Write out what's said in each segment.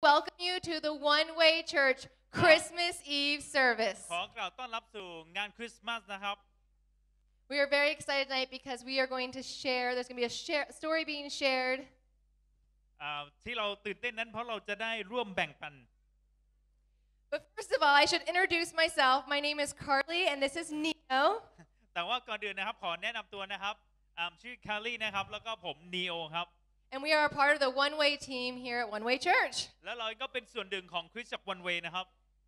welcome you to the One Way Church Christmas Eve service. ขอกล่าวต้อนรับสู่งานคริสต์มาสนะครับ We are very excited tonight because we are going to share, there's going to be a story being shared. ที่เราตื่นเต้นนั้นเพราะเราจะได้ร่วมแบ่งปัน But first of all, I should introduce myself. My name is Carly and this is Neo. แต่ว่าก่อนอื่นนะครับขอแนะนำตัวนะครับชื่อคาร์ลี่นะครับแล้วก็ผมนีโอครับ And we are a part of the One Way team here at One Way Church. แล้วเราก็เป็นส่วนหนึ่งของคริสตจักรวันเวนะครับ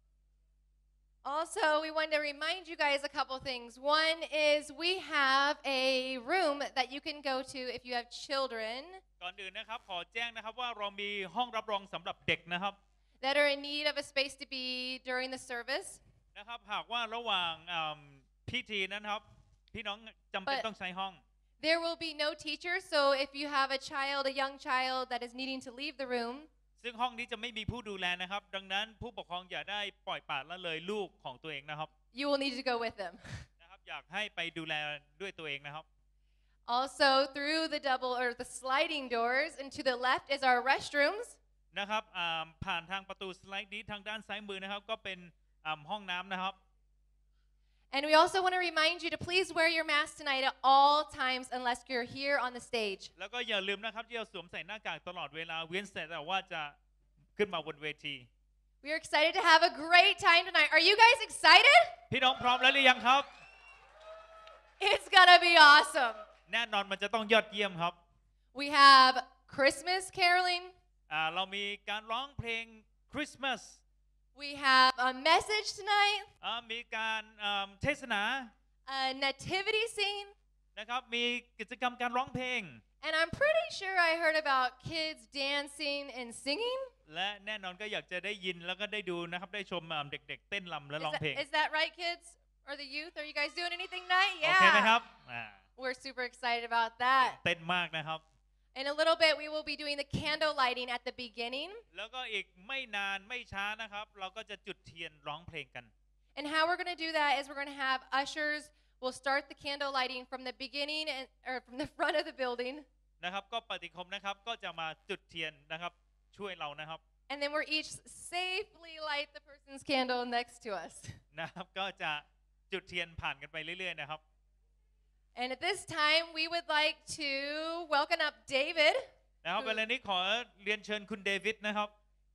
Also, we want to remind you guys a couple things. One is we have a room that you can go to if you have children ก่อนอื่นนะครับขอแจ้งนะครับว่าเรามีห้องรับรองสำหรับเด็กนะครับ that are in need of a space to be during the service. นะครับหากว่าระหว่างพิธีนั้นครับพี่น้องจำเป็นต้องใช้ห้อง There will be no teacher, so if you have a child, a young child that is needing to leave the room, ซึ่งห้องนี้จะไม่มีผู้ดูแลนะครับดังนั้นผู้ปกครองอย่าได้ปล่อยปละละเลยลูกของตัวเองนะครับ you will need to go with them. นะครับอยากให้ไปดูแลด้วยตัวเองนะครับ Also, through the double or the sliding doors, and to the left is our restrooms. นะครับผ่านทางประตูสไลด์นี้ทางด้านซ้ายมือนะครับก็เป็นห้องน้ำนะครับ And we also want to remind you to please wear your mask tonight at all times unless you're here on the stage. แล้วก็อย่าลืมนะครับที่จะสวมใส่หน้ากากตลอดเวลาเว้นแต่ว่าจะขึ้นมาบนเวที We are excited to have a great time tonight. Are you guys excited? พี่น้องพร้อมแล้วหรือยังครับ It's gonna be awesome. แน่นอนมันจะต้องยอดเยี่ยมครับ We have Christmas caroling. เรามีการร้องเพลงคริสต์มาส We have a message tonight, มีการเทศนา a nativity scene, นะครับมีกิจกรรมการร้องเพลง and I'm pretty sure I heard about kids dancing and singing. และแน่นอนก็อยากจะได้ยินแล้วก็ได้ดูนะครับได้ชมเด็กๆเต้นรำและร้องเพลง Is that right, kids? Or the youth? Are you guys doing anything tonight? โอเคไหมครับ We're super excited about that. เต้นมากนะครับ In a little bit, we will be doing the candle lighting at the beginning. แล้วก็อีกไม่นานไม่ช้านะครับเราก็จะจุดเทียนร้องเพลงกัน And how we're going to do that is we're going to have ushers. We'll start the candle lighting from the beginning or from the front of the building. นะครับก็ปฏิคมนะครับก็จะมาจุดเทียนนะครับช่วยเรานะครับ And then we're each safely light the person's candle next to us. นะครับก็จะจุดเทียนผ่านกันไปเรื่อยๆนะครับ And at this time, we would like to welcome up David. นะครับเวลานี้ขอเรียนเชิญคุณเดวิดนะครับ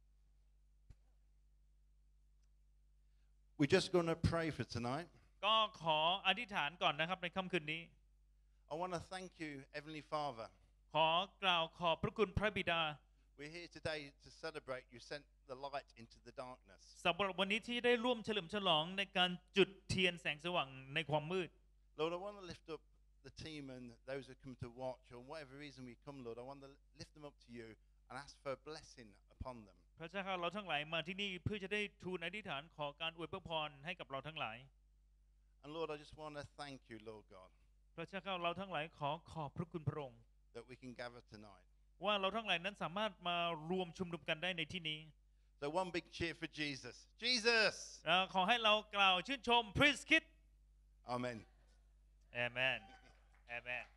We're just going to pray for tonight. ก็ขออธิษฐานก่อนนะครับในค่ำคืนนี้ I want to thank you, Heavenly Father. ขอกล่าวขอบพระคุณพระบิดา We're here today to celebrate you sent the light into the darkness. สำหรับวันนี้ที่ได้ร่วมเฉลิมฉลองในการจุดเทียนแสงสว่างในความมืด Lord, I want to lift up the team and those who come to watch, or whatever reason we come, Lord. I want to lift them up to you and ask for a blessing upon them. พระเจ้าข้าเราทั้งหลายมาที่นี่เพื่อจะได้ทูลอธิษฐานขอการอวยพรให้กับเราทั้งหลาย And Lord, I just want to thank you, Lord God, พระเจ้าข้าเราทั้งหลายขอขอบพระคุณพระองค์ that we can gather tonight. ว่าเราทั้งหลายนั้นสามารถมารวมชุมนุมกันได้ในที่นี้ So one big cheer for Jesus. Jesus! ขอให้เรากล่าวชื่นชมพริสคิด Amen. เอเมนเอเมน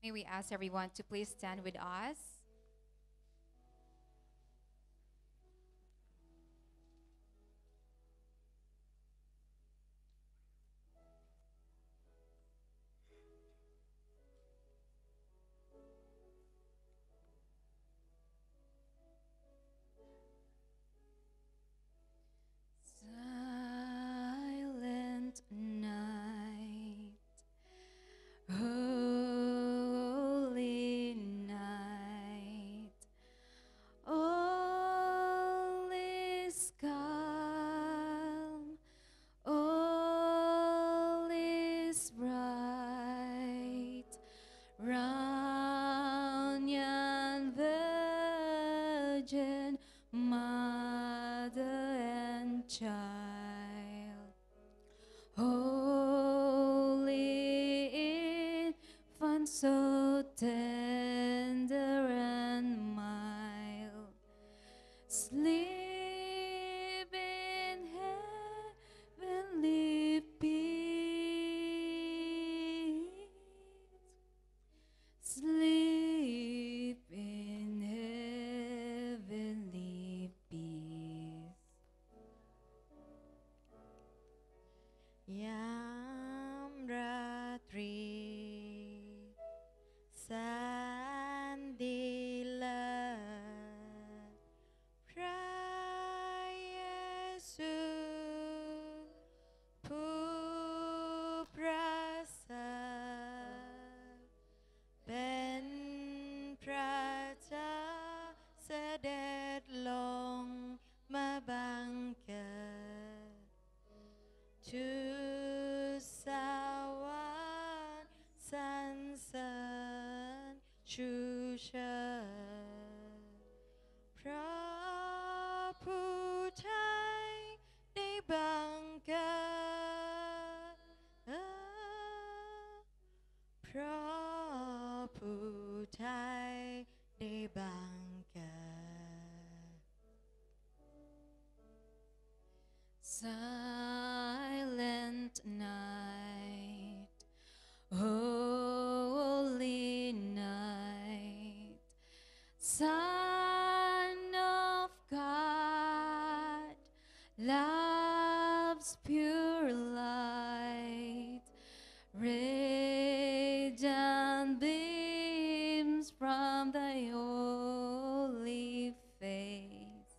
May we ask everyone to please stand with us. Silent night, holy night, all is calm, all is bright, round yon virgin mother and child. Holy infant, so tender and mild, sleep in heavenly peace. Sleep in heavenly peace. Yam Ratri Sandila Prayesu Puprasa Ben Prata Sedet Long Mabangka To Sawan Sansan Shusha Praputai Debangka Praputai Debangka Silent night, holy night, Son of God, love's pure light, radiant beams from thy holy face.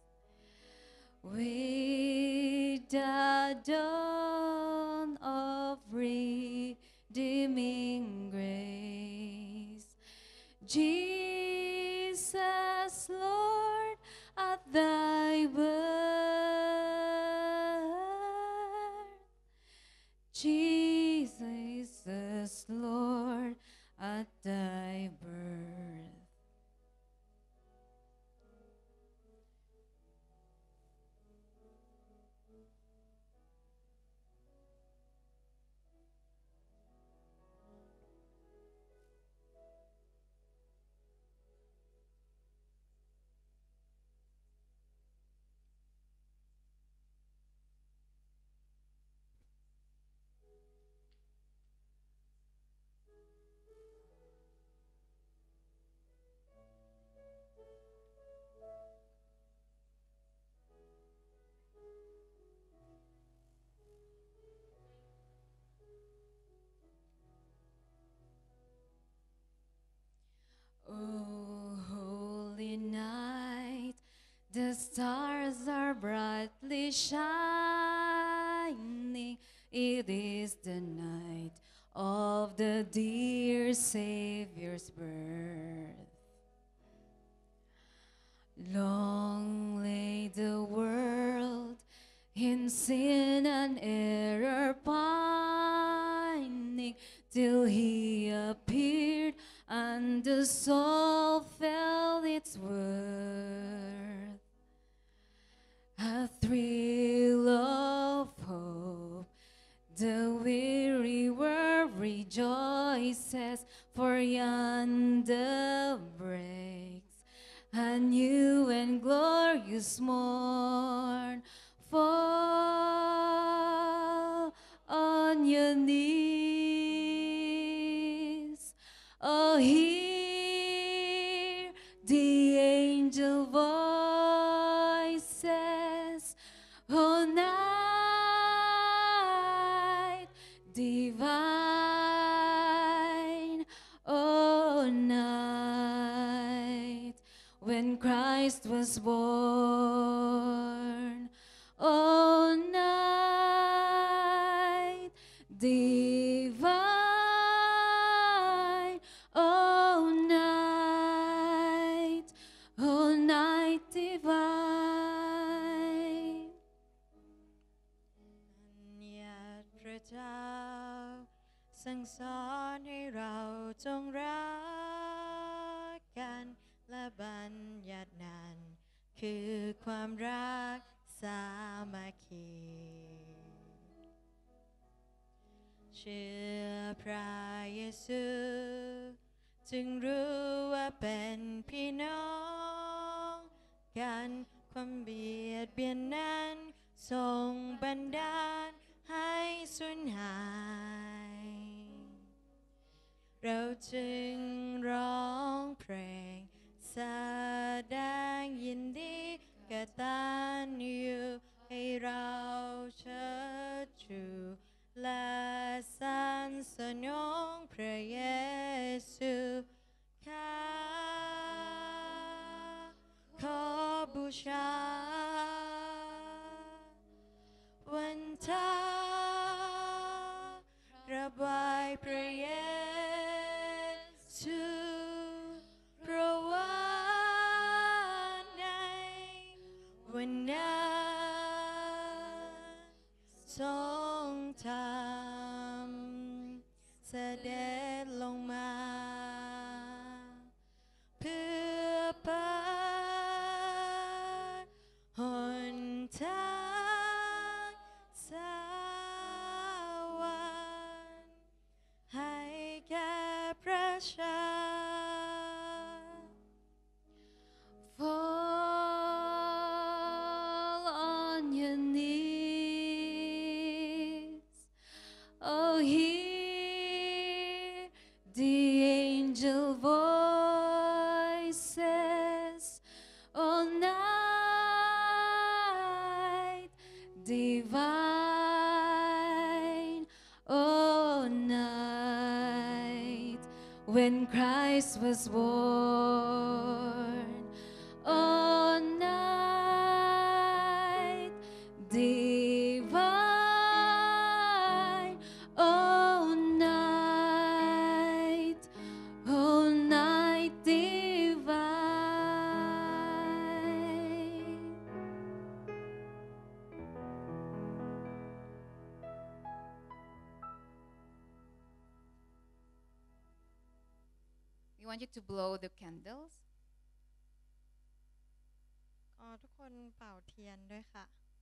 With the dawn of redeeming grace, Jesus, Lord, at thy birth, Jesus, Lord, at thy birth. Oh, holy night, the stars are brightly shining. It is the night of the dear Savior's birth. Long lay the world in sin and error pining, till he appeared and the soul felt its worth. A thrill of hope, the weary world rejoices, for yonder breaks a new and glorious morn. Fall on your knees, oh Oh, hear the angel voices. Oh, night divine. Oh, night when Christ was born. Oh, night divine. Oh, night divine. ญาติพระเจ้าสั่งสอนให้เราจงรักกันและบัญญัตินั้นคือความรักสามัคคี เชื่อพระเยซูจึงรู้ว่าเป็นพี่น้องกันความเบียดเบียนนั้นทรงบันดาลให้สูญหาย เราจึงร้องเพลงแสดงยินดีกตัญญูให้เราเชิดชูและสรรเสริญองค์พระเยซูข้าขอบูชาวันทาระบายพระเยซูเพราะว่าในวันนั้นทรงทำเสด็จลงมาเพื่อเปิดหนทางสวรรค์ให้แก่ประชา Fall on your knees. Oh, hear the angel voices. Oh, night divine. Oh, night when Christ was born. Oh, night divine. Oh, night divine. We want you to blow the candles. ทุกคนเป่าเทียนด้วยค่ะ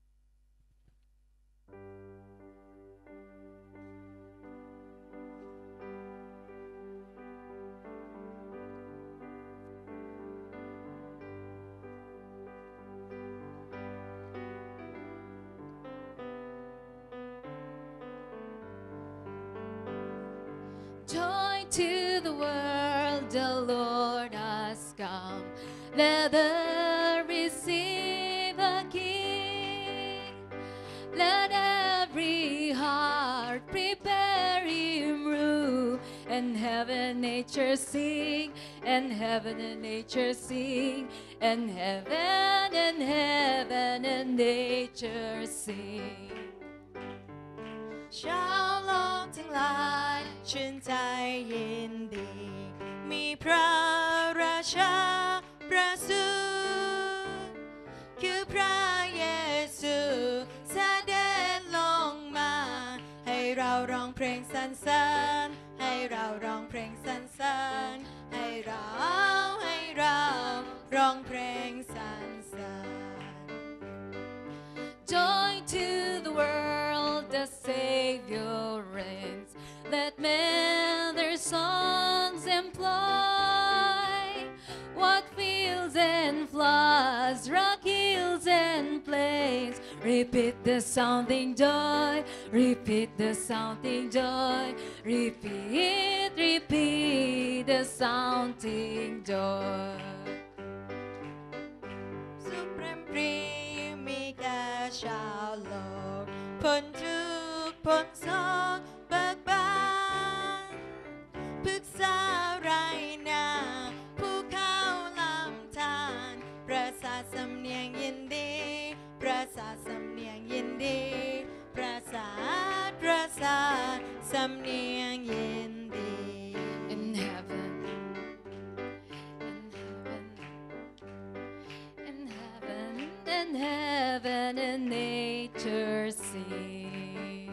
Joy to the world, the Lord has come. Let earth receive a King. Let every heart prepare Him room. And heaven, nature sing, and heaven and nature sing, and heaven and nature sing. ชาวโลกทั้งหลายชื่นใจยินดี มีพระราชาประสูติคือพระเยซูเสด็จลงมา ให้เราร้องเพลงสรรเสริญให้เราร้องเพลงสรรเสริญให้เราร้องเพลงสรรเสริญ Joy to the world, the Savior reigns. Let men their songs employ. What fields and floods floods, rock hills and plains. Repeat the sounding joy, repeat the sounding joy, repeat, repeat the sounding joy. สุพรรณบุรีมีแก่ชาวโลกพ้นทุกข์พ้นโศกเบิกบานพฤกษาไรนาภูเขาลำธารประสาทสำเนียงยินดีประสาทสำเนียงยินดีประสาทสำเนียงยินดี In heaven, in heaven, in heaven, in nature sing.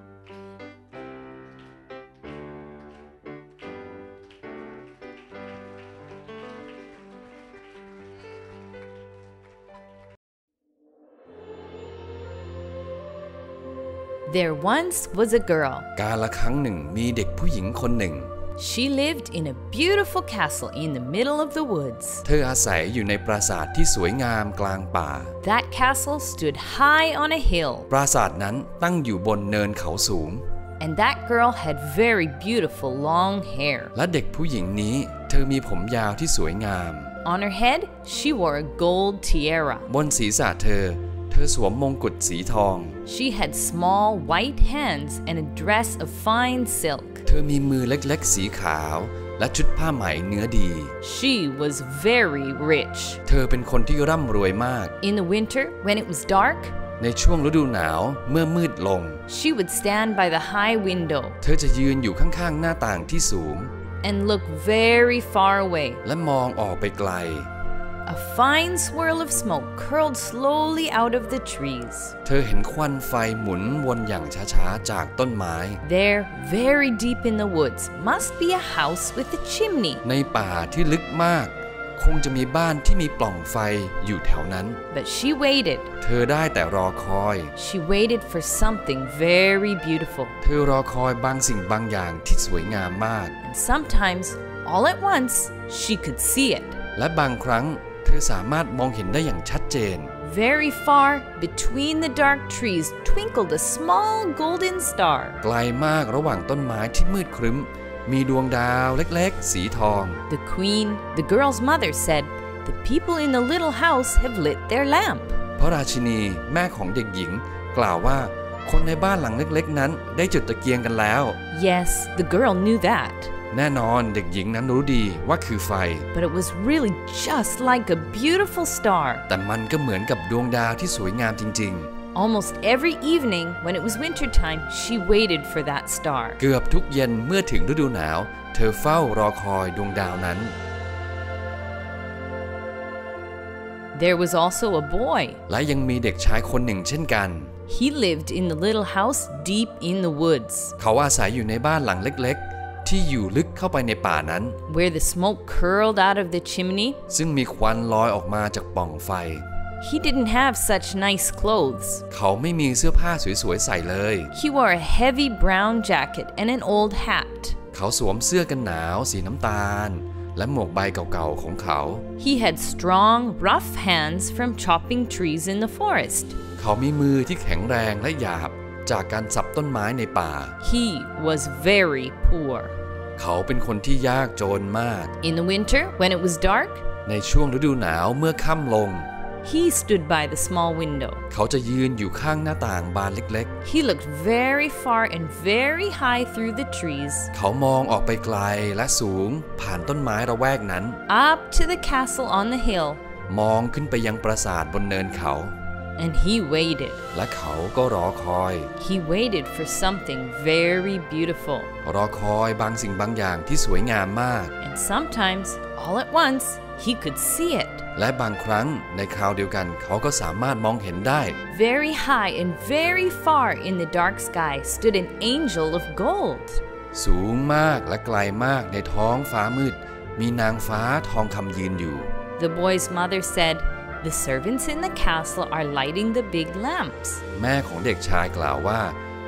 There once was a girl. กาลครั้งหนึ่งมีเด็กผู้หญิงคนหนึ่ง She lived in a beautiful castle in the middle of the woods. เธออาศัยอยู่ในปราสาทที่สวยงามกลางป่า That castle stood high on a hill, ปราสาทนั้นตั้งอยู่บนเนินเขาสูง and that girl had very beautiful long hair. และเด็กผู้หญิงนี้เธอมีผมยาวที่สวยงาม On her head, she wore a gold tiara. บนศีรษะเธอสวมมงกุฎสีทอง She had small white hands and a dress of fine silk. เธอมีมือเล็กๆสีขาวและชุดผ้าไหมเนื้อดี She was very rich. เธอเป็นคนที่ร่ำรวยมาก In the winter, when it was dark, ในช่วงฤดูหนาวเมื่อมืดลง she would stand by the high window เธอจะยืนอยู่ข้างๆหน้าต่างที่สูง and look very far away. และมองออกไปไกล A fine swirl of smoke curled slowly out of the trees. เธอเห็นควันไฟหมุนวนอย่างช้าๆจากต้นไม้ There, very deep in the woods, must be a house with a chimney. ในป่าที่ลึกมากคงจะมีบ้านที่มีปล่องไฟอยู่แถวนั้น But she waited. เธอได้แต่รอคอย She waited for something very beautiful. เธอรอคอยบางสิ่งบางอย่างที่สวยงามมาก And sometimes, all at once, she could see it. และบางครั้งเธอสามารถมองเห็นได้อย่างชัดเจน Very far, between the dark trees, twinkled a small golden star. ไกลมากระหว่างต้นไม้ที่มืดครึ้มมีดวงดาวเล็กๆสีทอง The queen, the girl's mother, said, "The people in the little house have lit their lamp." พระราชินีแม่ของเด็กหญิงกล่าวว่าคนในบ้านหลังเล็กๆนั้นได้จุดตะเกียงกันแล้ว Yes, the girl knew that. แน่นอนเด็กหญิงนั้นรู้ดีว่าคือไฟ But it was really just like a beautiful star. แต่มันก็เหมือนกับดวงดาวที่สวยงามจริง Almost every evening, when it was wintertime, she waited for that star. ๆ เกือบทุกเย็นเมื่อถึงฤดูหนาวเธอเฝ้ารอคอยดวงดาวนั้น There was also a boy. และยังมีเด็กชายคนหนึ่งเช่นกัน He lived in the little house deep in the woods, เขาอาศัยอยู่ในบ้านหลังเล็กๆที่อยู่ลึกเข้าไปในป่านั้น where the smoke curled out of the chimney. ซึ่งมีควันลอยออกมาจากปล่องไฟ He didn't have such nice clothes. เขาไม่มีเสื้อผ้าสวยๆใส่เลย He wore a heavy brown jacket and an old hat. เขาสวมเสื้อกันหนาวสีน้ำตาลและหมวกใบเก่าๆของเขา He had strong, rough hands from chopping trees in the forest. เขามีมือที่แข็งแรงและหยาบจากการสับต้นไม้ในป่า He was very poor. เขาเป็นคนที่ยากจนมาก In the winter, when it was dark, ในช่วงฤดูหนาวเมื่อค่ำลง he stood by the small window. เขาจะยืนอยู่ข้างหน้าต่างบานเล็ก He looked very far and very high through the trees, ๆ เขามองออกไปไกลและสูงผ่านต้นไม้ระแวกนั้น up to the castle on the hill, มองขึ้นไปยังปราสาทบนเนินเขา and he waited. และเขาก็รอคอย He waited for something very beautiful. รอคอยบางสิ่งบางอย่างที่สวยงามมาก And sometimes, all at once, he could see it. และบางครั้งในคราวเดียวกันเขาก็สามารถมองเห็นได้ Very high and very far in the dark sky stood an angel of gold. สูงมากและไกลมากในท้องฟ้ามืดมีนางฟ้าทองคำยืนอยู่ The boy's mother said, "The servants in the castle are lighting the big lamps." แม่ของเด็กชายกล่าวว่า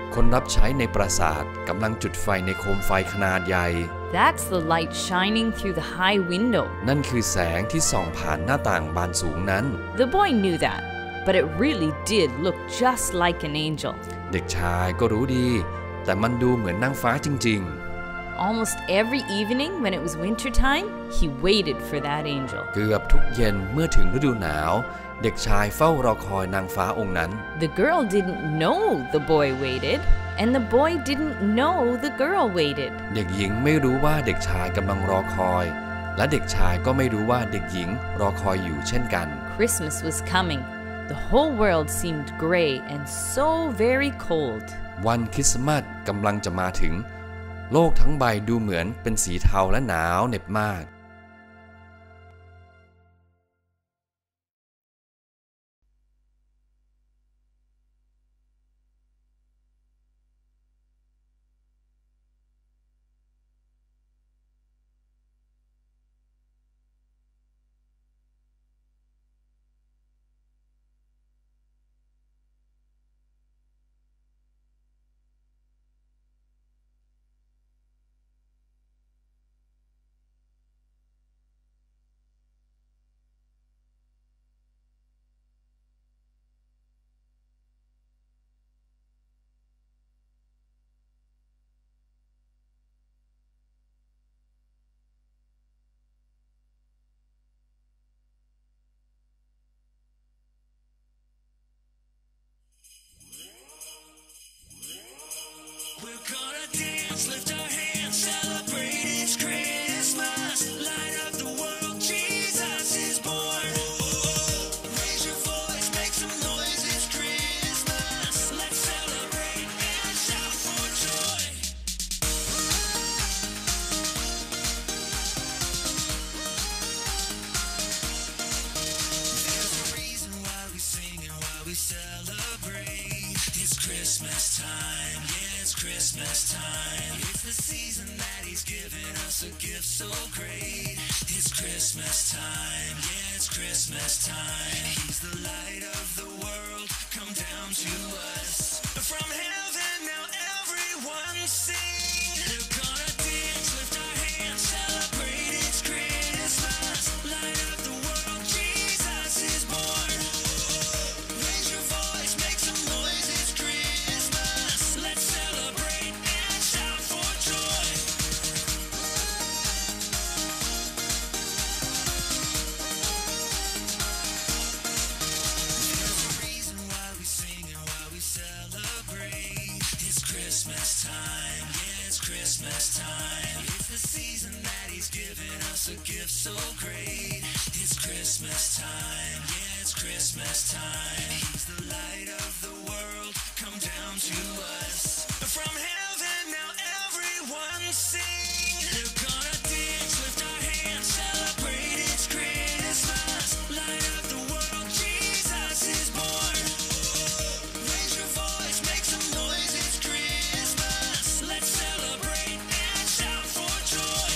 คนรับใช้ในปราสาทกำลังจุดไฟในโคมไฟขนาดใหญ่ That's the light shining through the high window. นั่นคือแสงที่ส่องผ่านหน้าต่างบานสูงนั้น The boy knew that, but it really did look just like an angel. เด็กชายก็รู้ดี แต่มันดูเหมือนนางฟ้าจริง Almost every evening when it was wintertime, he waited for that angel. ๆ เกือบทุกเย็นเมื่อถึงฤดูหนาว เด็กชายเฝ้ารอคอยนางฟ้าองค์นั้น The girl didn't know the boy waited, and the boy didn't know the girl waited. เด็กหญิงไม่รู้ว่าเด็กชายกำลังรอคอย และเด็กชายก็ไม่รู้ว่าเด็กหญิงรอคอยอยู่เช่นกัน Christmas was coming. The whole world seemed gray and so very cold. วันคริสต์มาสกำลังจะมาถึง โลกทั้งใบดูเหมือนเป็นสีเทาและหนาวเหน็บมาก Christmas time, yeah, it's Christmas time. It's the season that he's given us a gift so great. It's Christmas time, yeah, it's Christmas time. He's the light of the world, come down to us. From heaven now everyone sing. We're gonna dance, lift our hands, celebrate, it's Christmas. Light of the world, Jesus is born. Raise your voice, make some noise, it's Christmas. Let's celebrate and shout for joy. There's a reason why we sing and why we celebrate. It's Christmas time, yeah, it's Christmas time. It's the season that he's given us a gift so great. It's Christmas time, yeah, it's Christmas time. He's the light of the world, come down to us. From heaven now everyone sing. We're gonna dance, lift our hands, celebrate, it's Christmas. Light of the world, Jesus is born. Raise your voice, make some noise, it's Christmas. Let's celebrate and shout for joy.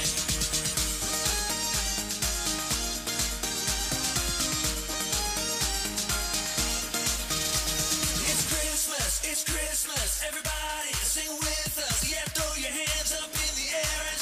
It's Christmas, everybody sing with us. Yeah, throw your hands up in the air and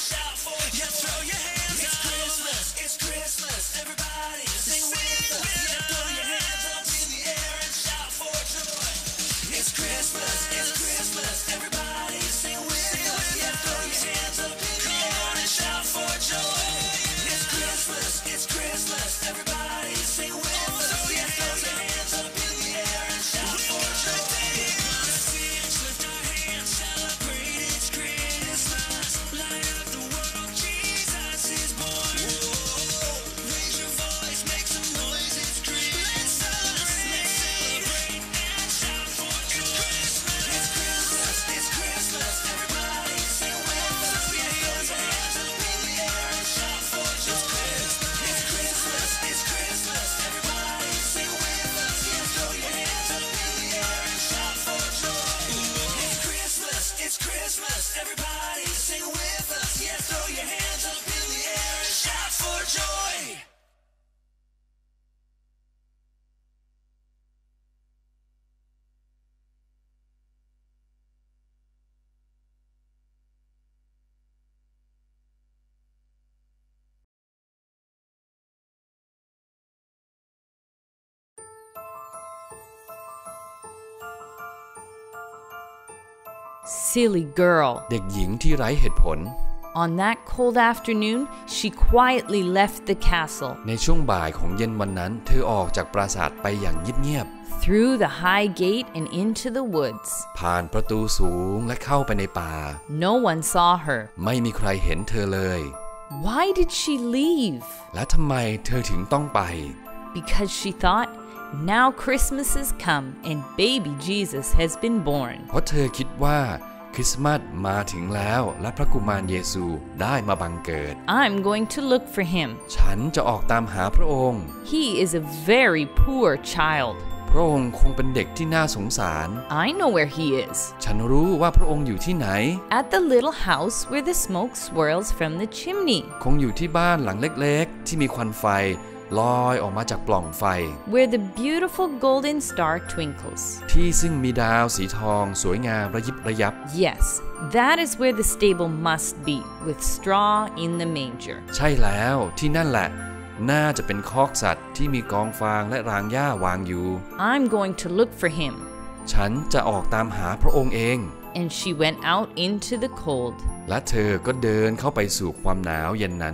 Silly girl. เด็กหญิงที่ไร้เหตุผล On that cold afternoon, she quietly left the castle. ในช่วงบ่ายของเย็นวันนั้นเธอออกจากปราสาทไปอย่างเงียบ Through the high gate and into the woods. ๆผ่านประตูสูงและเข้าไปในป่า No one saw her. ไม่มีใครเห็นเธอเลย Why did she leave? และทำไมเธอถึงต้องไป Because she thought, now Christmas has come and baby Jesus has been born. เพราะเธอคิดว่าคริสต์มาสมาถึงแล้วและพระกุมารเยซูได้มาบังเกิด I'm going to look for him. ฉันจะออกตามหาพระองค์ He is a very poor child. พระองค์คงเป็นเด็กที่น่าสงสาร I know where he is. ฉันรู้ว่าพระองค์อยู่ที่ไหน At the little house where the smoke swirls from the chimney. คงอยู่ที่บ้านหลังเล็กๆที่มีควันไฟลอยออกมาจากปล่องไฟ Where the beautiful golden star twinkles. ที่ซึ่งมีดาวสีทองสวยงามระยิบระยับ Yes, that is where the stable must be, with straw in the manger. ใช่แล้วที่นั่นแหละน่าจะเป็นคอกสัตว์ที่มีกองฟางและรางหญ้าวางอยู่ I'm going to look for him. ฉันจะออกตามหาพระองค์เอง And she went out into the cold. และเธอก็เดินเข้าไปสู่ความหนาวเย็นนั้น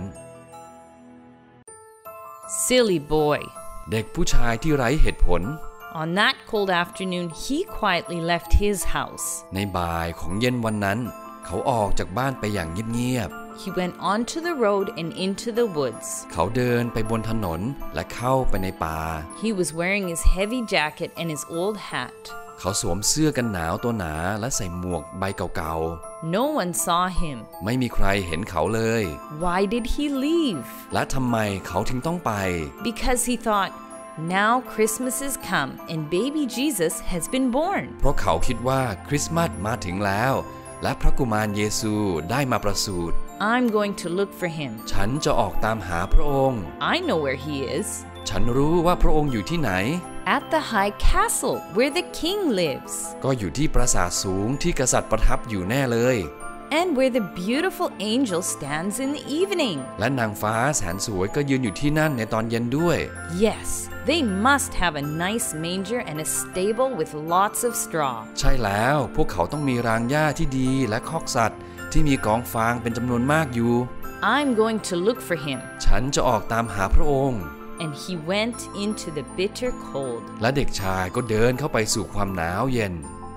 Silly boy. เด็กผู้ชายที่ไร้เหตุผล On that cold afternoon, he quietly left his house. ในบ่ายของเย็นวันนั้นเขาออกจากบ้านไปอย่างเงียบ He went onto the road and into the woods. ๆเขาเดินไปบนถนนและเข้าไปในป่า He was wearing his heavy jacket and his old hat. เขาสวมเสื้อกันหนาวตัวหนาและใส่หมวกใบเก่า No one saw him. ๆไม่มีใครเห็นเขาเลย Why did he leave? และทำไมเขาถึงต้องไป Because he thought, now Christmas has come and baby Jesus has been born. เพราะเขาคิดว่าคริสต์มาสมาถึงแล้วและพระกุมารเยซูได้มาประสูติ I'm going to look for him. ฉันจะออกตามหาพระองค์ I know where he is. ฉันรู้ว่าพระองค์อยู่ที่ไหน At the high castle where the king lives. ก็อยู่ที่ปราสาทสูงที่กษัตริย์ประทับอยู่แน่เลย And where the beautiful angel stands in the evening. และนางฟ้าแสนสวยก็ยืนอยู่ที่นั่นในตอนเย็นด้วย Yes, they must have a nice manger and a stable with lots of straw. ใช่แล้วพวกเขาต้องมีรางหญ้าที่ดีและคอกสัตว์ที่มีกองฟางเป็นจำนวนมากอยู่ I'm going to look for him. ฉันจะออกตามหาพระองค์ And he went into the bitter cold. และเด็กชายก็เดินเข้าไปสู่ความหนาวเย็น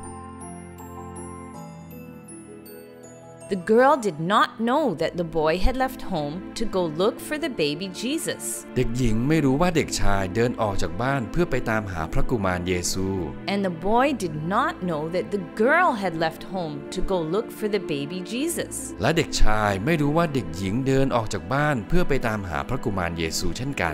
The girl did not know that the boy had left home to go look for the baby Jesus. เด็กหญิงไม่รู้ว่าเด็กชายเดินออกจากบ้านเพื่อไปตามหาพระกุมารเยซู And the boy did not know that the girl had left home to go look for the baby Jesus. และเด็กชายไม่รู้ว่าเด็กหญิงเดินออกจากบ้านเพื่อไปตามหาพระกุมารเยซูเช่นกัน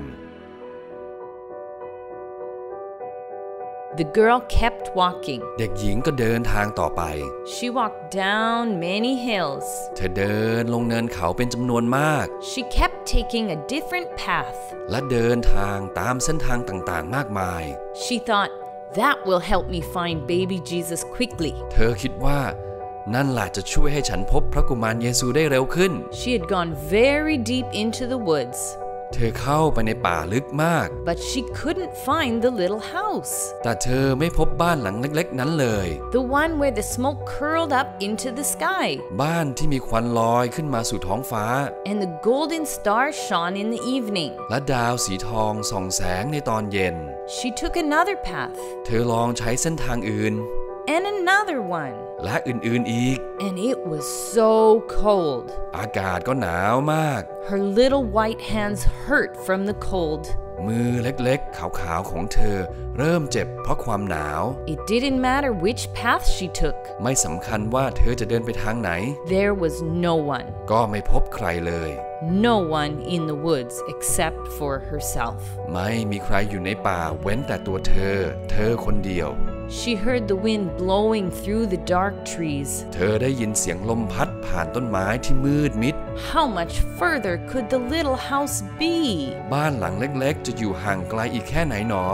The girl kept walking. เด็กหญิงก็เดินทางต่อไป She walked down many hills. เธอเดินลงเนินเขาเป็นจำนวนมาก She kept taking a different path. และเดินทางตามเส้นทางต่างๆมากมาย She thought, that will help me find baby Jesus quickly. เธอคิดว่านั่นแหละจะช่วยให้ฉันพบพระกุมารเยซูได้เร็วขึ้น She had gone very deep into the woods. เธอเข้าไปในป่าลึกมาก But she couldn't find the little house. แต่เธอไม่พบบ้านหลังเล็กๆนั้นเลย The one where the smoke curled up into the sky. บ้านที่มีควันลอยขึ้นมาสู่ท้องฟ้า And the golden star shone in the evening. และดาวสีทองส่องแสงในตอนเย็น She took another path. เธอลองใช้เส้นทางอื่น And another one. และอื่นๆอีก And it was so cold. อากาศก็หนาวมาก Her little white hands hurt from the cold. มือเล็กๆขาวๆของเธอเริ่มเจ็บเพราะความหนาว It didn't matter which path she took. ไม่สำคัญว่าเธอจะเดินไปทางไหน There was no one. ก็ไม่พบใครเลย No one in the woods except for herself. ไม่มีใครอยู่ในป่าเว้นแต่ตัวเธอคนเดียว She heard the wind blowing through the dark trees. เธอได้ยินเสียงลมพัดผ่านต้นไม้ที่มืดมิด How much further could the little house be? บ้านหลังเล็กๆจะอยู่ห่างไกลอีกแค่ไหนหนอ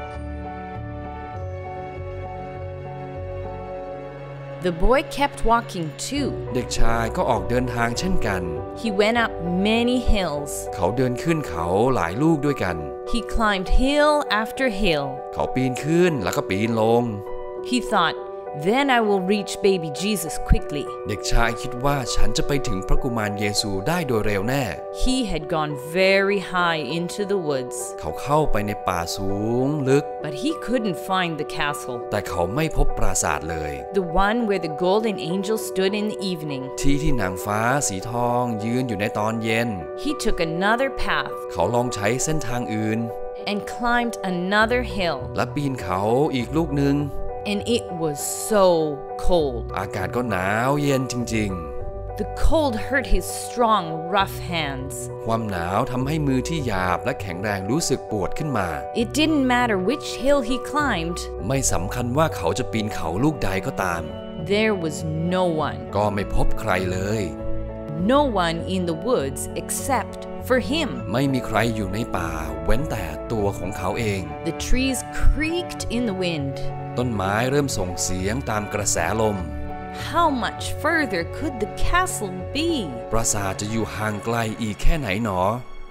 The boy kept walking too. เด็กชายก็ออกเดินทางเช่นกัน He went up many hills. เขาเดินขึ้นเขาหลายลูกด้วยกัน He climbed hill after hill. เขาปีนขึ้นแล้วก็ปีนลง He thought, Then I will reach baby Jesus quickly. เด็กชายคิดว่าฉันจะไปถึงพระกุมารเยซูได้โดยเร็วแน่ He had gone very high into the woods, เขาเข้าไปในป่าสูงลึก but he couldn't find the castle, แต่เขาไม่พบปราสาทเลย the one where the golden angel stood in the evening. ที่นางฟ้าสีทองยืนอยู่ในตอนเย็น He took another path เขาลองใช้เส้นทางอื่น and climbed another hill, และปีนเขาอีกลูกหนึ่ง and it was so cold. อากาศก็หนาวเย็นจริง The cold hurt his strong, rough hands. ๆ ความหนาวทำให้มือที่หยาบและแข็งแรงรู้สึกปวดขึ้นมา It didn't matter which hill he climbed, ไม่สำคัญว่าเขาจะปีนเขาลูกใดก็ตาม there was no one. ก็ไม่พบใครเลย No one in the woods except for him. ไม่มีใครอยู่ในป่าเว้นแต่ตัวของเขาเอง The trees creaked in the wind. ต้นไม้เริ่มส่งเสียงตามกระแสลม How much further could the castle be? ปราสาทจะอยู่ห่างไกลอีกแค่ไหนหนอ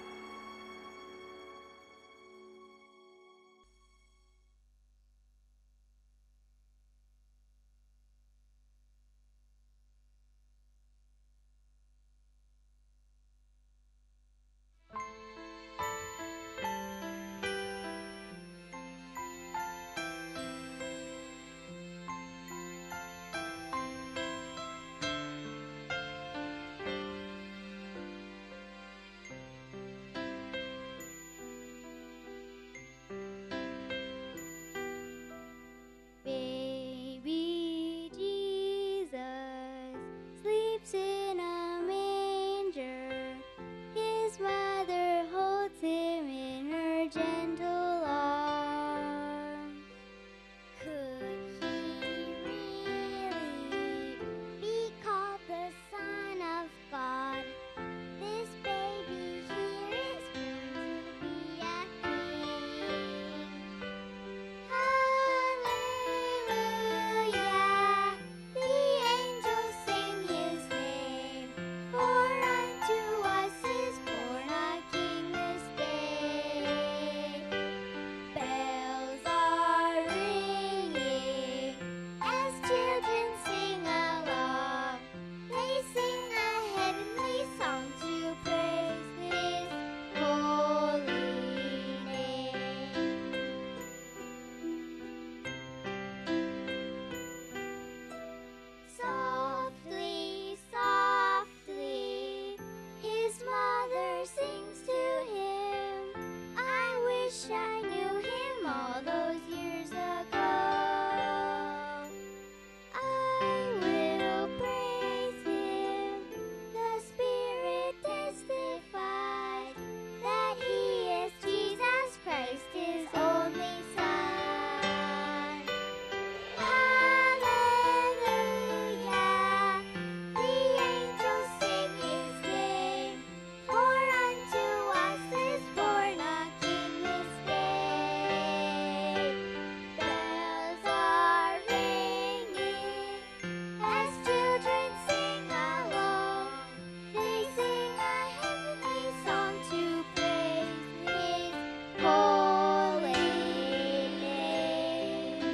Baby Jesus sleeps in a manger. His mother holds him in her gentle arms. Could he really be called the Son of God? This baby here is born to be a king. Hallelujah, the angels sing his name, for unto us is born a king this day. Bells are ringing as children sing along. They sing a heavenly song to praise his holy name. Softly, softly, his mother sings to him. I wish I knew him all those years ago. I will praise him. The Spirit testifies that he is Jesus Christ, his only Son. Hallelujah, the angels sing his name, for unto us is born a king this day. Bells are ringing as children sing along. They sing a heavenly song to praise his holy name.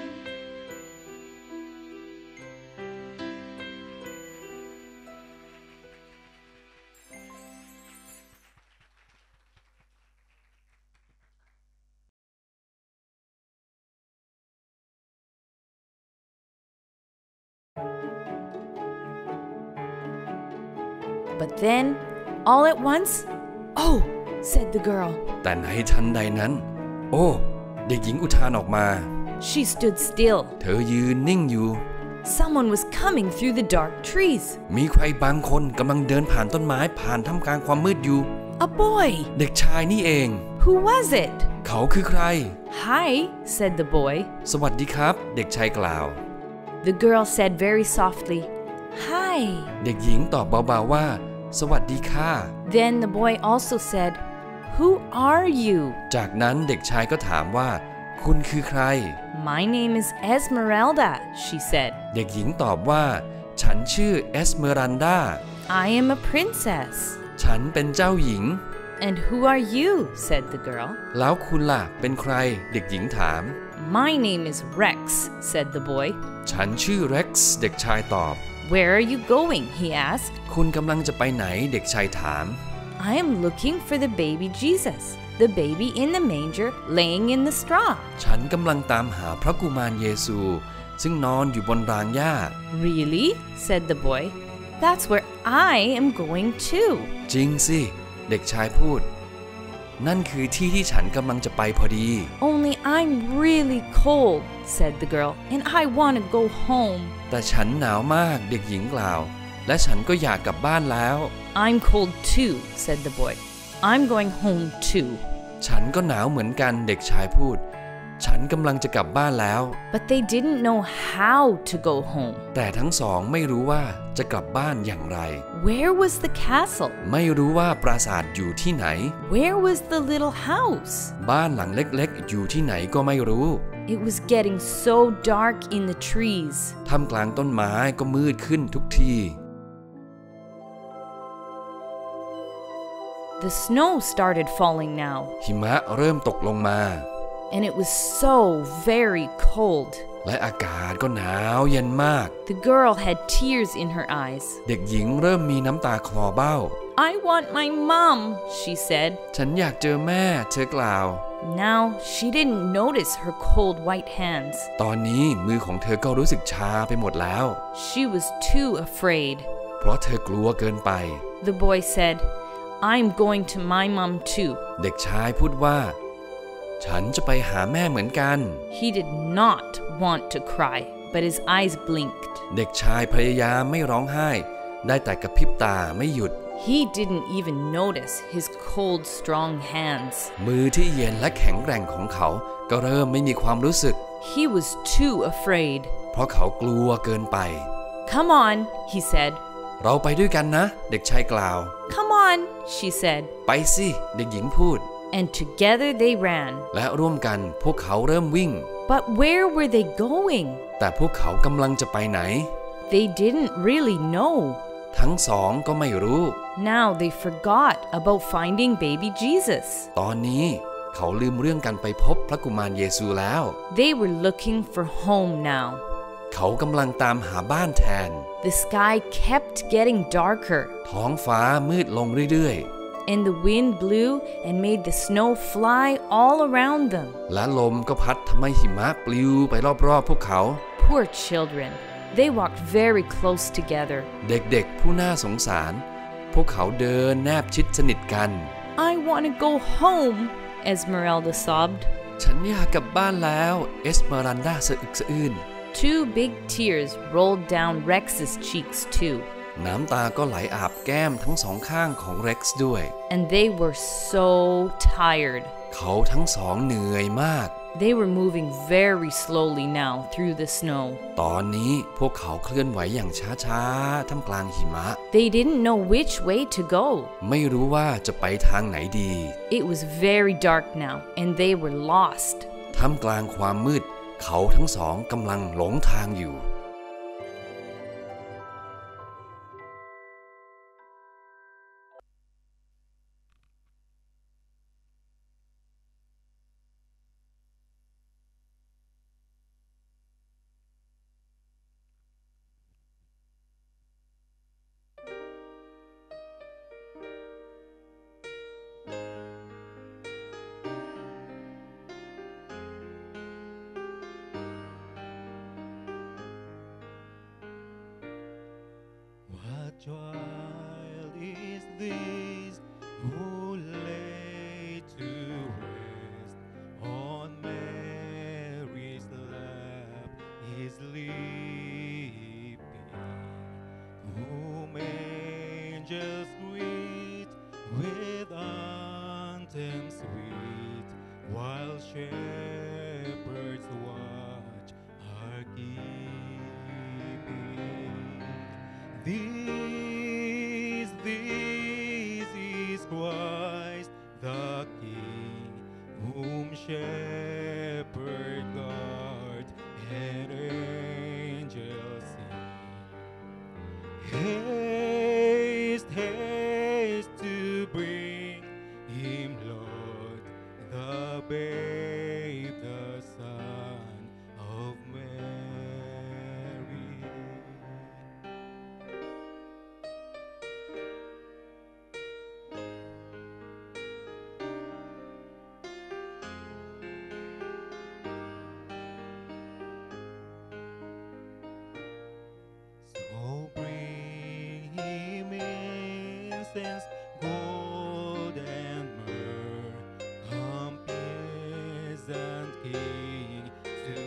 But then, all at once, oh, said the girl. แต่ในทันใดนั้น โอ้เด็กหญิงอุทานออกมา She stood still. เธอยืนนิ่งอยู่ Someone was coming through the dark trees. มีใครบางคนกำลังเดินผ่านต้นไม้ผ่านท่ามกลางความมืดอยู่ A boy. เด็กชายนี่เอง Who was it? เขาคือใคร Hi, said the boy. สวัสดีครับ เด็กชายกล่าว The girl said very softly, Hi. เด็กหญิงตอบเบาๆว่า สวัสดีค่ะ Then the boy also said, Who are you? จากนั้นเด็กชายก็ถามว่า คุณคือใคร My name is Esmeralda, she said. เด็กหญิงตอบว่า ฉันชื่อเอสเมรันดา I am a princess. ฉันเป็นเจ้าหญิง And who are you? said the girl. แล้วคุณล่ะเป็นใคร เด็กหญิงถาม My name is Rex, said the boy. ฉันชื่อ Rex เด็กชายตอบ Where are you going? He asked. คุณกำลังจะไปไหนเด็กชายถาม I am looking for the baby Jesus, the baby in the manger laying in the straw. ฉันกำลังตามหาพระกุมารเยซู ซึ่งนอนอยู่บนรางหญ้า Really? Said the boy. That's where I am going too. จริงสิเด็กชายพูด นั่นคือที่ที่ฉันกำลังจะไปพอดี Only I'm really cold, said the girl, and I want to go home. แต่ฉันหนาวมากเด็กหญิงกล่าว และฉันก็อยากกลับบ้านแล้ว I'm cold too, said the boy. I'm going home too. ฉันก็หนาวเหมือนกันเด็กชายพูด ฉันกำลังจะกลับบ้านแล้ว But they didn't know how to go home. แต่ทั้งสองไม่รู้ว่าจะกลับบ้านอย่างไร Where was the castle? ไม่รู้ว่าปราสาทอยู่ที่ไหน Where was the little house? บ้านหลังเล็กๆอยู่ที่ไหนก็ไม่รู้ It was getting so dark in the trees. ท่ามกลางต้นไม้ก็มืดขึ้นทุกที The snow started falling now, หิมะเริ่มตกลงมา and it was so very cold. และอากาศก็หนาวเย็นมาก The girl had tears in her eyes. เด็กหญิงเริ่มมีน้ำตาคลอเบ้า I want my mom, she said. ฉันอยากเจอแม่เธอกล่าว Now she didn't notice her cold white hands. ตอนนี้มือของเธอก็รู้สึกชาไปหมดแล้ว She was too afraid. เพราะเธอกลัวเกินไป The boy said, I'm going to my mom too. เด็กชายพูดว่า ฉันจะไปหาแม่เหมือนกัน He did not want to cry, but his eyes blinked. เด็กชายพยายามไม่ร้องไห้ ได้แต่กระพริบตาไม่หยุด He didn't even notice his cold, strong hands. มือที่เย็นและแข็งแกร่งของเขาก็เริ่มไม่มีความรู้สึก He was too afraid. เพราะเขากลัวเกินไป Come on, he said. เราไปด้วยกันนะ เด็กชายกล่าว Come on, she said. ไปสิเด็กหญิงพูด And together they ran. และร่วมกันพวกเขาเริ่มวิ่ง But where were they going? แต่พวกเขากำลังจะไปไหน They didn't really know. ทั้งสองก็ไม่รู้ Now they forgot about finding baby Jesus. ตอนนี้เขาลืมเรื่องการไปพบพระกุมารเยซูแล้ว They were looking for home now. เขากำลังตามหาบ้านแทน The sky kept getting darker, ท้องฟ้ามืดลงเรื่อย and the wind blew and made the snow fly all around them. ๆ และลมก็พัดทำให้หิมะปลิวไปรอบๆพวกเขา Poor children. They walked very close together. เด็กๆผู้น่าสงสาร พวกเขาเดินแนบชิดสนิทกัน I want to go home, Esmeralda sobbed. ฉันอยากกลับบ้านแล้วเอสเมรันดาสะอึกสะอื้น Two big tears rolled down Rex's cheeks too, น้ำตาก็ไหลอาบแก้มทั้งสองข้างของเร็กซ์ด้วย and they were so tired. เขาทั้งสองเหนื่อยมาก They were moving very slowly now through the snow. ตอนนี้พวกเขาเคลื่อนไหวอย่างช้าๆท่ามกลางหิมะ They didn't know which way to go. ไม่รู้ว่าจะไปทางไหนดี It was very dark now, and they were lost. ท่ามกลางความมืด เขาทั้งสองกำลังหลงทางอยู่ What child is this who lay to rest on Mary's lap is sleeping, whom angels greet with anthems sweet, while shepherds watch are keeping. This is Christ the King, whom shepherd guard and angels sing. Haste, haste to bring him, Lord, the babe, the Son incense, gold and myrrh. Come, peasant king, to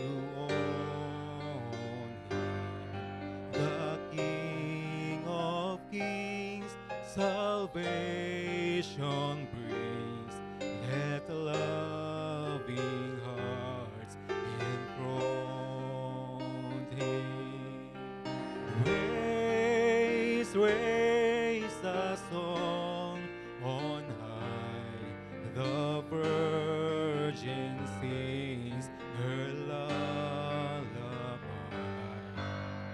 own him, the King of kings, salvation brings. Let loving hearts enthrone him. Raise a song on high. The Virgin sings her lullaby.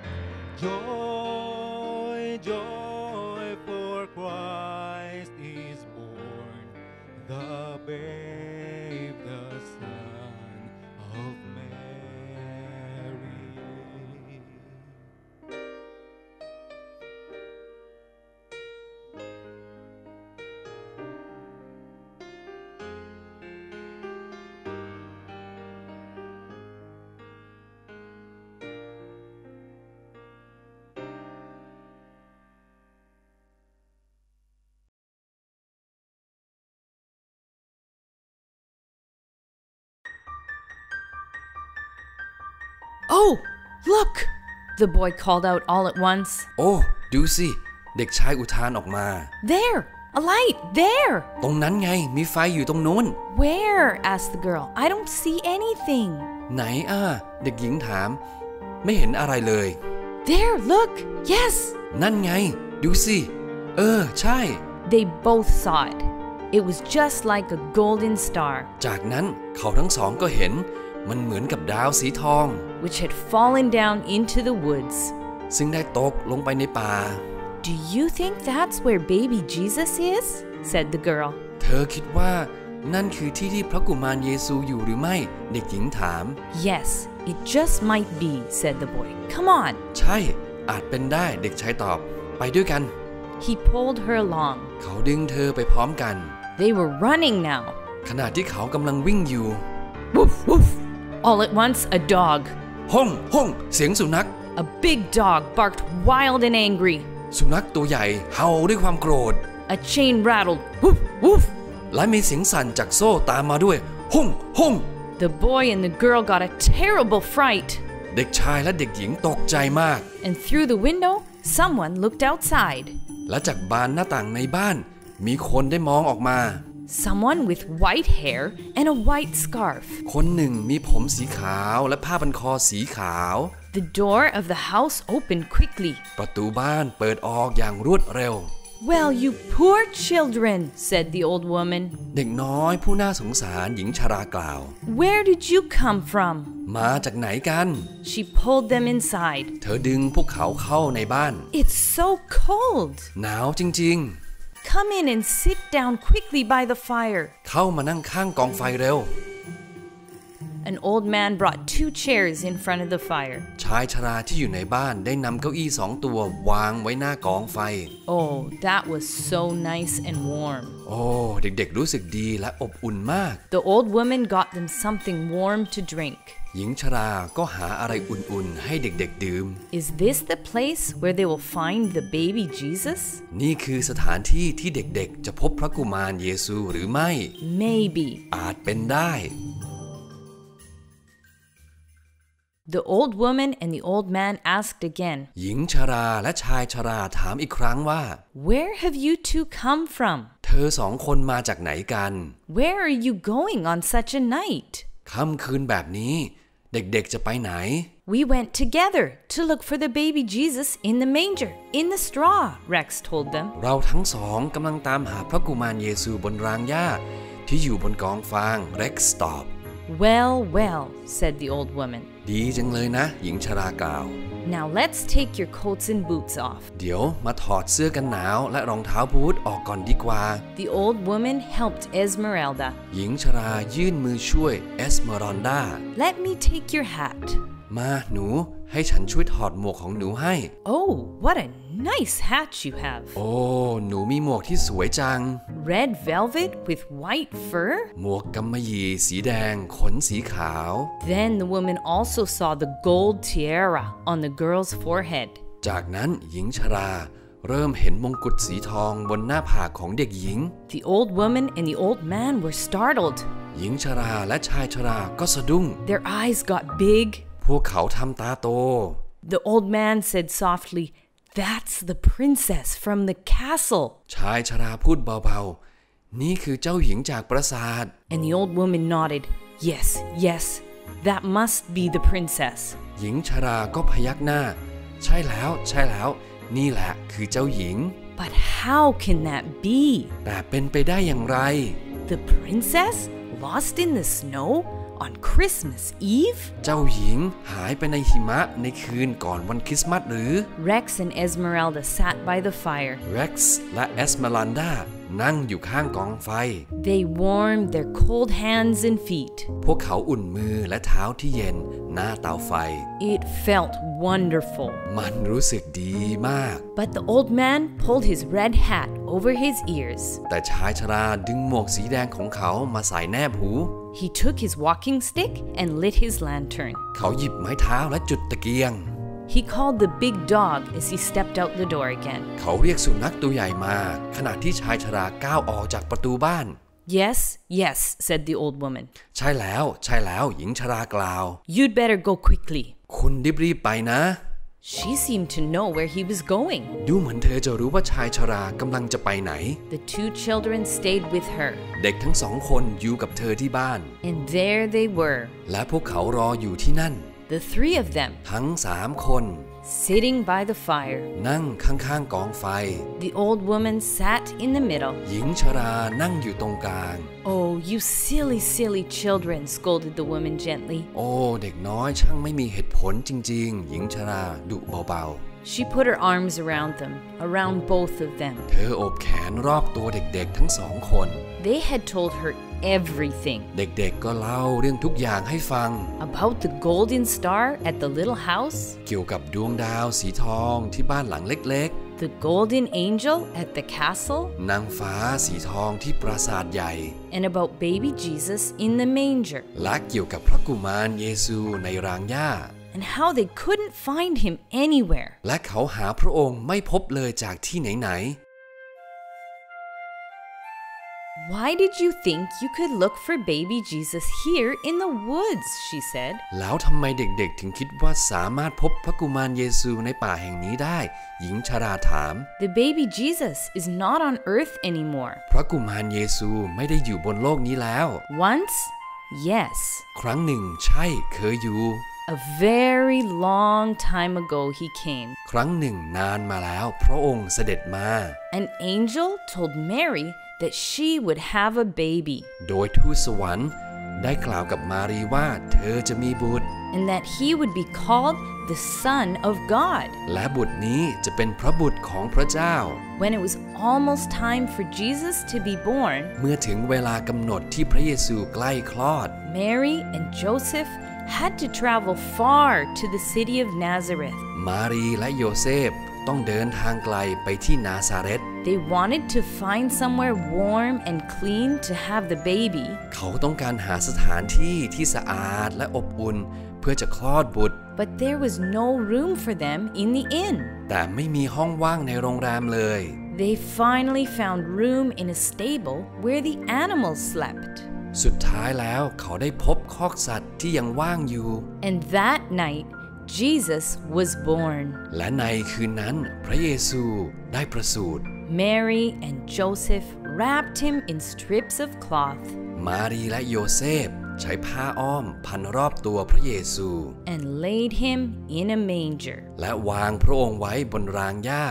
Joy, joy, for Christ is born, the babe, the Son of Mary. Oh, look! The boy called out all at once. โอ้ดูสิ เด็กชายอุทานออกมา There! A light! There! ตรงนั้นไงมีไฟอยู่ตรงนู้น Where? Asked the girl. I don't see anything. ไหนเด็กหญิงถาม ไม่เห็นอะไรเลย There! Look! Yes! นั่นไง ดูสิ ใช่ They both saw it. It was just like a golden star, จากนั้นเขาทั้งสองก็เห็น มันเหมือนกับดาวสีทอง which had fallen down into the woods. ซึ่งได้ตกลงไปในป่า Do you think that's where baby Jesus is? Said the girl. เธอคิดว่านั่นคือที่ที่พระกุมารเยซูอยู่หรือไม่ เด็กหญิงถาม Yes, it just might be, said the boy. Come on. ใช่ อาจเป็นได้ เด็กชายตอบ ไปด้วยกัน He pulled her along. เขาดึงเธอไปพร้อมกัน They were running now. ขณะที่เขากำลังวิ่งอยู่ Woof, woof. All at once, a dog. ห้องห้องเสียงสุนัข A big dog barked wild and angry. สุนัขตัวใหญ่เห่าด้วยความโกรธ A chain rattled. Woof, woof. และมีเสียงสั่นจากโซ่ตามมาด้วยห้องห้อง The boy and the girl got a terrible fright. เด็กชายและเด็กหญิงตกใจมาก And through the window, someone looked outside. และจากบานหน้าต่างในบ้าน มีคนได้มองออกมา Someone with white hair and a white scarf. คนหนึ่งมีผมสีขาวและผ้าพันคอสีขาว The door of the house opened quickly. ประตูบ้านเปิดออกอย่างรวดเร็ว Well, you poor children, said the old woman. เด็กน้อยผู้น่าสงสารหญิงชรากล่าว Where did you come from? มาจากไหนกัน She pulled them inside. เธอดึงพวกเขาเข้าในบ้าน It's so cold. หนาวจริง Come in and sit down quickly by the fire. ๆ เข้ามานั่งข้างกองไฟเร็ว An old man brought 2 chairs in front of the fire. ชายชราที่อยู่ในบ้านได้นำเก้าอี้2 ตัววางไว้หน้ากองไฟ Oh, that was so nice and warm. โอ้เด็กๆรู้สึกดีและอบอุ่นมาก The old woman got them something warm to drink. หญิงชราก็หาอะไรอุ่นๆให้เด็กๆดื่ม Is this the place where they will find the baby Jesus? นี่คือสถานที่ที่เด็กๆจะพบพระกุมารเยซูหรือไม่ Maybe. อาจเป็นได้ The old woman and the old man asked again, หญิงชราและชายชราถามอีกครั้งว่า Where have you two come from? เธอสองคนมาจากไหนกัน Where are you going on such a night? ค่ำคืนแบบนี้ เด็กๆจะไปไหน We went together to look for the baby Jesus in the manger, in the straw, Rex told them. เราทั้งสองกำลังตามหาพระกุมารเยซูบนรางหญ้าที่อยู่บนกองฟางเร็กซ์ตอบ Well, well, said the old woman. ดีจังเลยนะ หญิงชรากล่าว Now let's take your coats and boots off. เดี๋ยวมาถอดเสื้อกันหนาวและรองเท้าบูทออกก่อนดีกว่า The old woman helped Esmeralda. หญิงชรายื่นมือช่วยเอสเมอรอนดา Let me take your hat. มาหนูให้ฉันช่วยถอดหมวกของหนูให้ Oh, what a nice hat you have. โอ้หนูมีหมวกที่สวยจัง Red velvet with white fur? หมวกกำมะหยี่สีแดงขนสีขาว Then the woman also saw the gold tiara on the girl's forehead. จากนั้นหญิงชราเริ่มเห็นมงกุฎสีทองบนหน้าผากของเด็กหญิง The old woman and the old man were startled. หญิงชราและชายชราก็สะดุ้ง Their eyes got big. พวกเขาทำตาโต The old man said softly, "That's the princess from the castle." ชายชราพูดเบาๆนี่คือเจ้าหญิงจากปราสาท And the old woman nodded. Yes, yes, that must be the princess. หญิงชราก็พยักหน้าใช่แล้วใช่แล้วนี่แหละคือเจ้าหญิง But how can that be? แต่เป็นไปได้อย่างไร The princess lost in the snow on Christmas Eve? เจ้าหญิงหายไปในหิมะในคืนก่อนวันคริสต์มาสหรือ Rex and Esmeralda sat by the fire. Rex และ Esmeralda นั่งอยู่ข้างกองไฟ They warmed their cold hands and feet. พวกเขาอุ่นมือและเท้าที่เย็นหน้าเตาไฟ It felt wonderful. มันรู้สึกดีมาก But the old man pulled his red hat over his ears. แต่ชายชราดึงหมวกสีแดงของเขามาใส่แนบหู He took his walking stick and lit his lantern. เขาหยิบไม้เท้าและจุดตะเกียง He called the big dog as he stepped out the door again. เขาเรียกสุนัขตัวใหญ่มาขณะที่ชายชราก้าวออกจากประตูบ้าน Yes, yes, said the old woman. ใช่แล้วใช่แล้วหญิงชรากล่าว You'd better go quickly. คุณรีบไปนะ She seemed to know where he was going. ดูเหมือนเธอจะรู้ว่าชายชรากำลังจะไปไหน The two children stayed with her. เด็กทั้งสองคนอยู่กับเธอที่บ้าน And there they were, และพวกเขารออยู่ที่นั่น the three of them, ทั้ง3 คน sitting by the fire. นั่งข้างๆกองไฟ The old woman sat in the middle. หญิงชรานั่งอยู่ตรงกลาง Oh, you silly, silly children, scolded the woman gently. โอ้เด็กน้อยช่างไม่มีเหตุผลจริงๆหญิงชราดุเบา She put her arms around them, around both of them. ๆเธอโอบแขนรอบตัวเด็กๆทั้ง2 คน They had told her everything เด็กๆก็เล่าเรื่องทุกอย่างให้ฟัง about the golden star at the little house, เกี่ยวกับดวงดาวสีทองที่บ้านหลังเล็ก the golden angel at the castle, ๆนางฟ้าสีทองที่ปราสาทใหญ่ and about baby Jesus in the manger, และเกี่ยวกับพระกุมารเยซูในรางหญ้า and how they couldn't find him anywhere. และเขาหาพระองค์ไม่พบเลยจากที่ไหน Why did you think you could look for baby Jesus here in the woods? She said. ๆแล้วทำไมเด็กๆถึงคิดว่าสามารถพบพระกุมารเยซูในป่าแห่งนี้ได้ หญิงชราถาม The baby Jesus is not on earth anymore. พระกุมารเยซูไม่ได้อยู่บนโลกนี้แล้ว Once, yes. ครั้งหนึ่งใช่เคยอยู่ A very long time ago he came. ครั้งหนึ่งนานมาแล้วพระองค์เสด็จมา An angel told Mary that she would have a baby โดยทูตสวรรค์ได้กล่าวกับมารีว่าเธอจะมีบุตร and that he would be called the Son of God. และบุตรนี้จะเป็นพระบุตรของพระเจ้า When it was almost time for Jesus to be born, เมื่อถึงเวลากำหนดที่พระเยซูใกล้คลอด Mary and Joseph had to travel far to the city of Nazareth. มารีและโยเซฟต้องเดินทางไกลไปที่นาซาเรต They wanted to find somewhere warm and clean to have the baby. เขาต้องการหาสถานที่ที่สะอาดและอบอุ่นเพื่อจะคลอดบุตร But there was no room for them in the inn. แต่ไม่มีห้องว่างในโรงแรมเลย They finally found room in a stable where the animals slept. สุดท้ายแล้วเขาได้พบคอกสัตว์ที่ยังว่างอยู่ And that night, Jesus was born. และในคืนนั้นพระเยซูได้ประสูติ Mary and Joseph wrapped him in strips of cloth มารีและโยเซฟใช้ผ้าอ้อมพันรอบตัวพระเยซู and laid him in a manger. และวางพระองค์ไว้บนรางหญ้า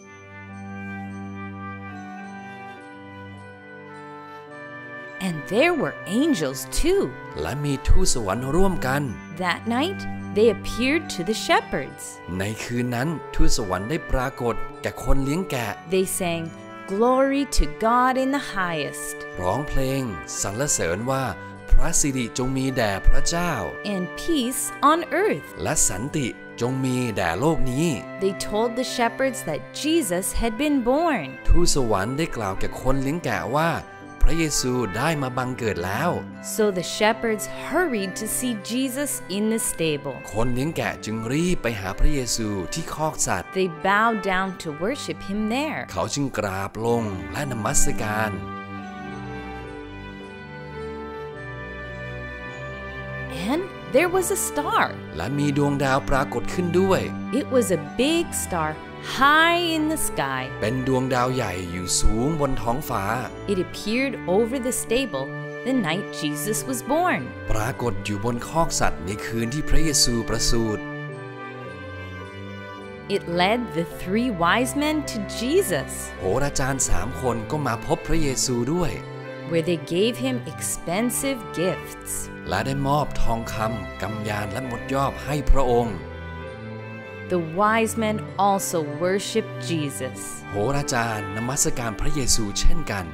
And there were angels too. และมีทูตสวรรค์ร่วมกัน That night, they appeared to the shepherds. ในคืนนั้นทูตสวรรค์ได้ปรากฏแก่คนเลี้ยงแกะ They sang, "Glory to God in the highest, ร้องเพลงสรรเสริญว่าพระสิริจงมีแด่พระเจ้า and peace on earth." และสันติจงมีแด่โลกนี้ They told the shepherds that Jesus had been born. ทูตสวรรค์ได้กล่าวแก่คนเลี้ยงแกะว่าพพระเยซูได้มาบังเกิดแล้ว So the shepherds hurried to see Jesus in the stable. คนเลี้ยงแกะจึงรีบไปหาพระเยซูที่คอกสัตว์ They bowed down to worship him there. เขาจึงกราบลงและนมัสการ And there was a star. และมีดวงดาวปรากฏขึ้นด้วย It was a big star high in the sky. เป็นดวงดาวใหญ่อยู่สูงบนท้องฟ้า It appeared over the stable the night Jesus was born. ปรากฏอยู่บนคอกสัตว์ในคืนที่พระเยซูประสูติ It led the 3 wise men to Jesus, โหราจารย์3 คนก็มาพบพระเยซูด้วย where they gave him expensive gifts. และได้มอบทองคำกำยานและมดยอบให้พระองค์ The wise men also worshiped Jesus. โหราจารย์นมัสการพระเยซูเช่นกัน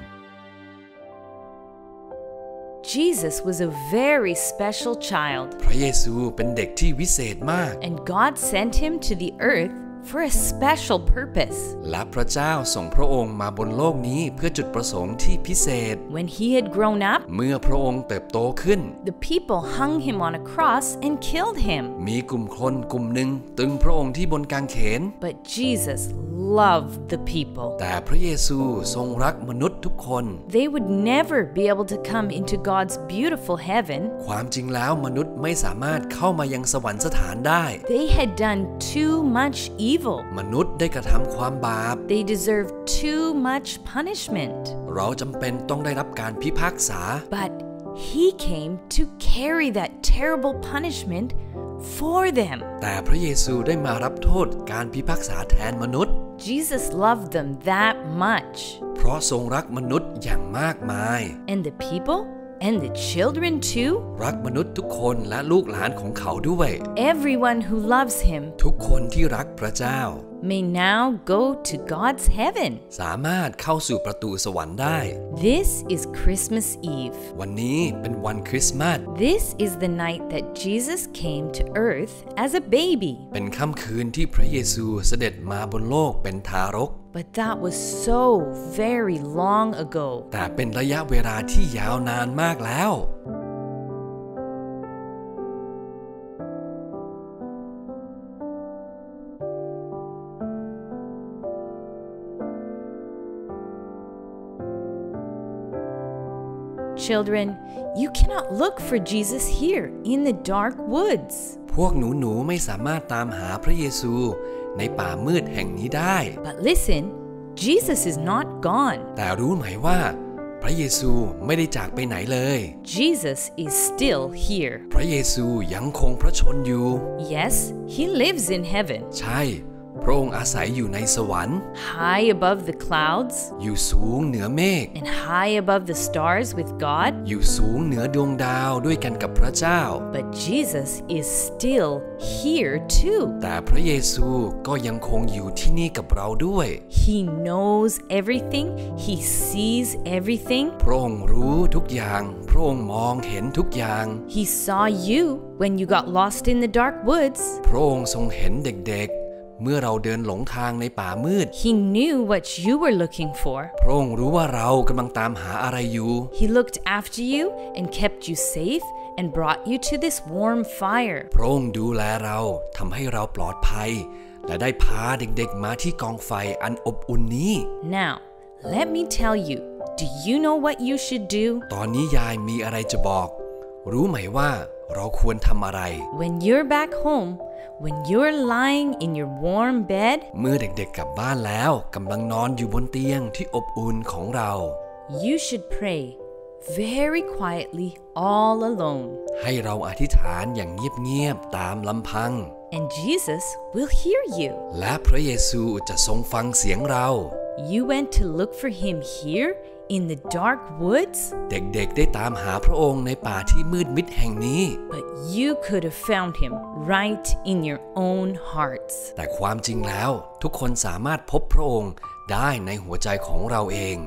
Jesus was a very special child, พระเยซูเป็นเด็กที่วิเศษมาก and God sent him to the earth for a special purpose. และพระเจ้าส่งพระองค์มาบนโลกนี้เพื่อจุดประสงค์ที่พิเศษ When he had grown up, เมื่อพระองค์เติบโตขึ้น the people hung him on a cross and killed him. มีกลุ่มคนกลุ่มหนึ่งตึงพระองค์ที่บนกางเขน But Jesus loved the people. แต่พระเยซูทรงรักมนุษย์ทุกคน They would never be able to come into God's beautiful heaven. ความจริงแล้วมนุษย์ไม่สามารถเข้ามายังสวรรคสถานได้ They had done too much evil. มนุษย์ได้กระทำความบาป They deserved too much punishment. เราจำเป็นต้องได้รับการพิพากษา But he came to carry that terrible punishment for them. แต่พระเยซูได้มารับโทษการพิพากษาแทนมนุษย์ Jesus loved them that much. เพราะทรงรักมนุษย์อย่างมากมาย And the people and the children too. รักมนุษย์ทุกคนและลูกหลานของเขาด้วย Everyone who loves him ทุกคนที่รักพระเจ้า may now go to God's heaven. สามารถเข้าสู่ประตูสวรรค์ได้ This is Christmas Eve. วันนี้เป็นวันคริสต์มาส This is the night that Jesus came to earth as a baby. เป็นค่ำคืนที่พระเยซูเสด็จมาบนโลกเป็นทารก But that was so very long ago. แต่เป็นระยะเวลาที่ยาวนานมากแล้ว Children, you cannot look for Jesus here in the dark woods. พวกหนูๆไม่สามารถตามหาพระเยซูในป่ามืดแห่งนี้ได้ But listen, Jesus is not gone. แต่รู้ไหมว่าพระเยซูไม่ได้จากไปไหนเลย Jesus is still here. พระเยซูยังคงพระชนอยู่ Yes, he lives in heaven, ใช่ พระองค์อาศัยอยู่ในสวรรค์ high above the clouds อยู่สูงเหนือเมฆ and high above the stars with God. อยู่สูงเหนือดวงดาวด้วยกันกับพระเจ้า But Jesus is still here too. แต่พระเยซูก็ยังคงอยู่ที่นี่กับเราด้วย He knows everything. He sees everything. พระองค์รู้ทุกอย่าง พระองค์มองเห็นทุกอย่าง He saw you when you got lost in the dark woods. พระองค์ทรงเห็นเด็กๆ เมื่อเราเดินหลงทางในป่ามืด He knew what you were looking for. พระองค์รู้ว่าเรากำลังตามหาอะไรอยู่ He looked after you and kept you safe and brought you to this warm fire. พระองค์ดูแลเราทำให้เราปลอดภัย และได้พาเด็กๆมาที่กองไฟอันอบอุ่นนี้ Now, let me tell you, do you know what you should do? ตอนนี้ยายมีอะไรจะบอก รู้ไหมว่าเราควรทำอะไร When you're back home, when you're lying in your warm bed, เมื่อเด็กๆกลับบ้านแล้วกำลังนอนอยู่บนเตียงที่อบอุ่นของเรา you should pray very quietly all alone. ให้เราอธิษฐานอย่างเงียบๆตามลำพัง And Jesus will hear you. และพระเยซูจะทรงฟังเสียงเรา You went to look for him here in the dark woods, เด็กๆได้ตามหาพระองค์ในป่าที่มืดมิดแห่งนี้ but you could have found him right in your own hearts. แต่ความจริงแล้วทุกคนสามารถพบพระองค์ได้ในหัวใจของเราเอง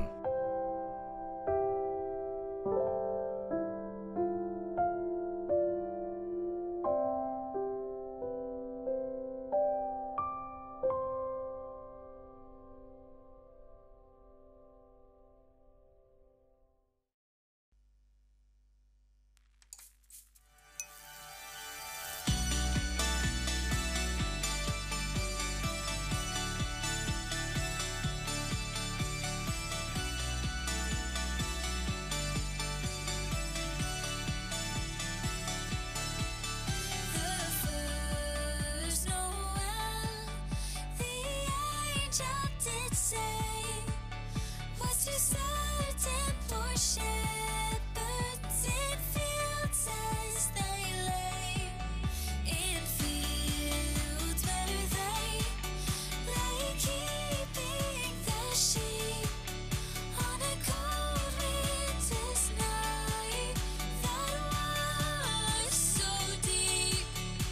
shepherds in fields as they lay, in fields where they lay, keeping the sheep on a cold winter's night that was so deep.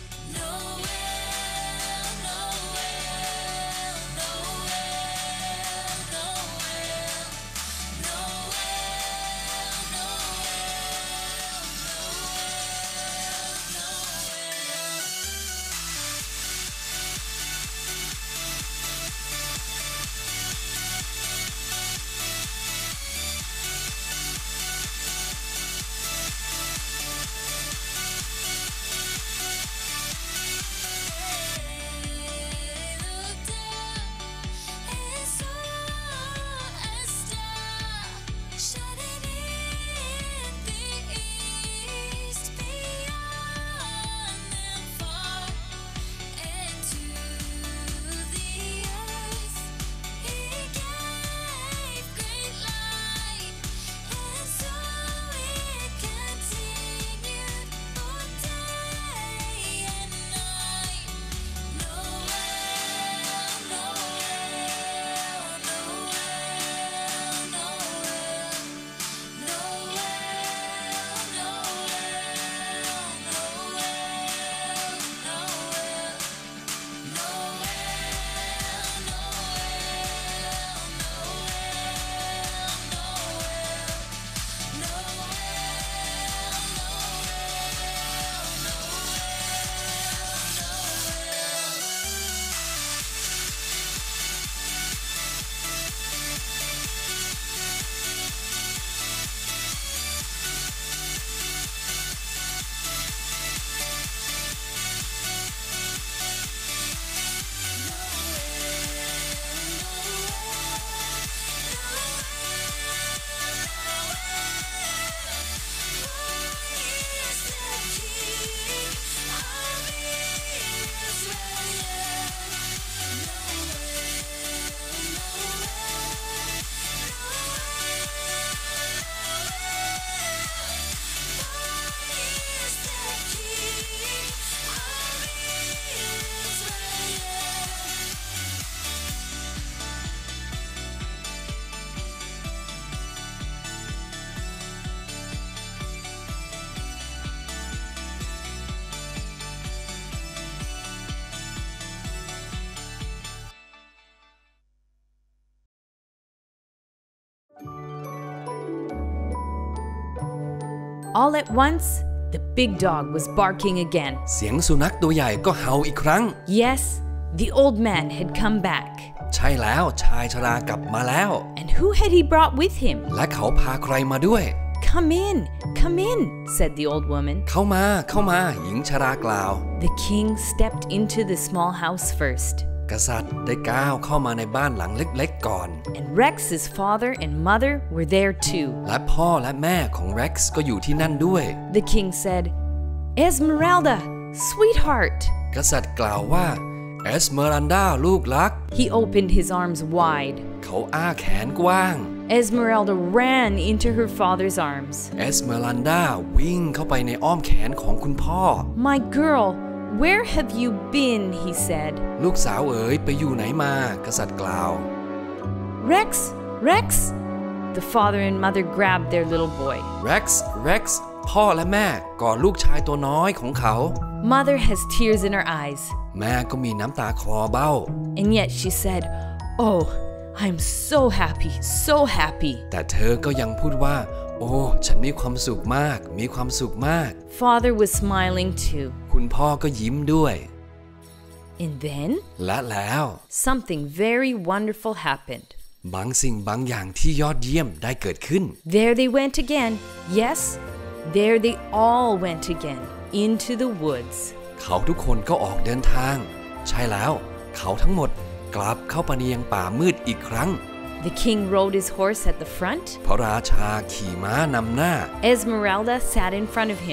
Noel, Noel, Noel, Noel, Noel, looked up and saw a star shining in the east, beyond them far, and to the earth he gave great light, and so it continued all day and night. Noel, Noel, Noel, Noel, All at once, the big dog was barking again. เสียงสุนัขตัวใหญ่ก็เห่าอีกครั้ง Yes, the old man had come back. ใช่แล้วชายชรากลับมาแล้ว And who had he brought with him? และเขาพาใครมาด้วย Come in, said the old woman. เข้ามาหญิงชรากล่าว The king stepped into the small house first. กษัตริย์ได้ก้าวเข้ามาในบ้านหลังเล็กๆก่อน And Rex's father and mother were there too. และพ่อและแม่ของ Rex ก็อยู่ที่นั่นด้วย The king said, Esmeralda, sweetheart. กษัตริย์กล่าวว่า Esmeralda ลูกรัก He opened his arms wide. เขาอ้าแขนกว้าง Esmeralda ran into her father's arms. Esmeralda วิ่งเข้าไปในอ้อมแขนของคุณพ่อ My girl, where have you been? He said. ลูกสาวเอ๋ยไปอยู่ไหนมา กษัตริย์กล่าว Rex! The father and mother grabbed their little boy. Rex พ่อและแม่กอดลูกชายตัวน้อยของเขา Mother has tears in her eyes. แม่ก็มีน้ำตาคลอเบ้า And yet she said, Oh, I'm so happy. แต่เธอก็ยังพูดว่า โอ้ฉันมีความสุขมาก Father was smiling too. คุณพ่อก็ยิ้มด้วย And then และแล้ว something very wonderful happened. บางสิ่งบางอย่างที่ยอดเยี่ยมได้เกิดขึ้น There they went again. Yes, there they all went again into the woods. เขาทุกคนก็ออกเดินทาง ใช่แล้ว เขาทั้งหมดกลับเข้าไปในยังป่ามืดอีกครั้ง The king rode his horse at the front. พระราชาขี่ม้านำหน้า Esmeralda sat in front of him.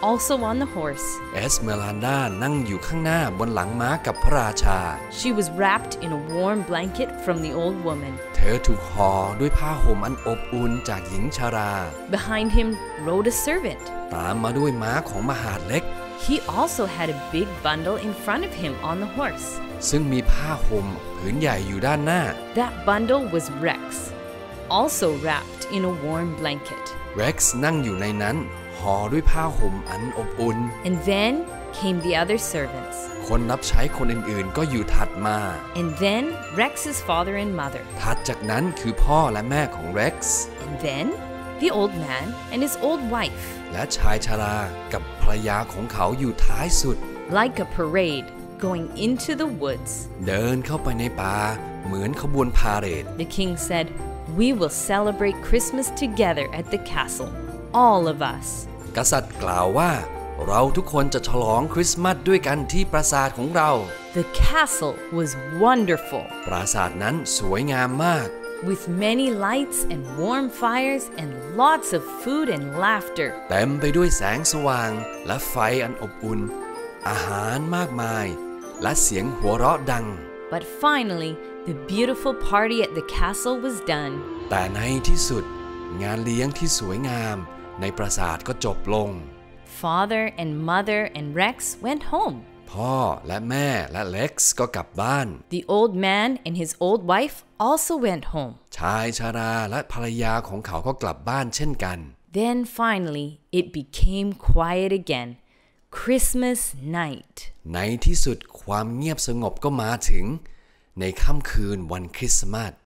also on the horse. เอสเมรันดานั่งอยู่ข้างหน้าบนหลังม้ากับพระราชา She was wrapped in a warm blanket from the old woman. เธอถูกห่อด้วยผ้าห่มอันอบอุ่นจากหญิงชรา Behind him rode a servant. ตามมาด้วยม้าของมหาดเล็ก He also had a big bundle in front of him on the horse. ซึ่งมีผ้าห่มผืนใหญ่อยู่ด้านหน้า That bundle was Rex, also wrapped in a warm blanket. Rex นั่งอยู่ในนั้นห่อด้วยผ้าห่มอันอบอุ่น And then came the other servants. คนรับใช้คนอื่นๆก็อยู่ถัดมา And then Rex's father and mother. ถัดจากนั้นคือพ่อและแม่ของ Rex And then the old man and his old wife. และชายชรากับภรรยาของเขาอยู่ท้ายสุด Like a parade going into the woods. เดินเข้าไปในป่าเหมือนขบวนพาเหรด The king said, "We will celebrate Christmas together at the castle, all of us." กษัตริย์กล่าวว่าเราทุกคนจะฉลองคริสต์มาสด้วยกันที่ปราสาทของเรา The castle was wonderful, ปราสาทนั้นสวยงามมาก with many lights and warm fires and lots of food and laughter. เต็มไปด้วยแสงสว่างและไฟอันอบอุ่นอาหารมากมายและเสียงหัวเราะดัง But finally, the beautiful party at the castle was done. แต่ในที่สุดงานเลี้ยงที่สวยงามในปราสาทก็จบลง Father and mother and Rex went home. พ่อและแม่และเล็กซ์ก็กลับบ้าน The old man and his old wife also went home. ชายชราและภรรยาของเขาก็กลับบ้านเช่นกัน Then finally, it became quiet again. Christmas night. ในที่สุดความเงียบสงบก็มาถึงในค่ำคืนวันคริสต์มาส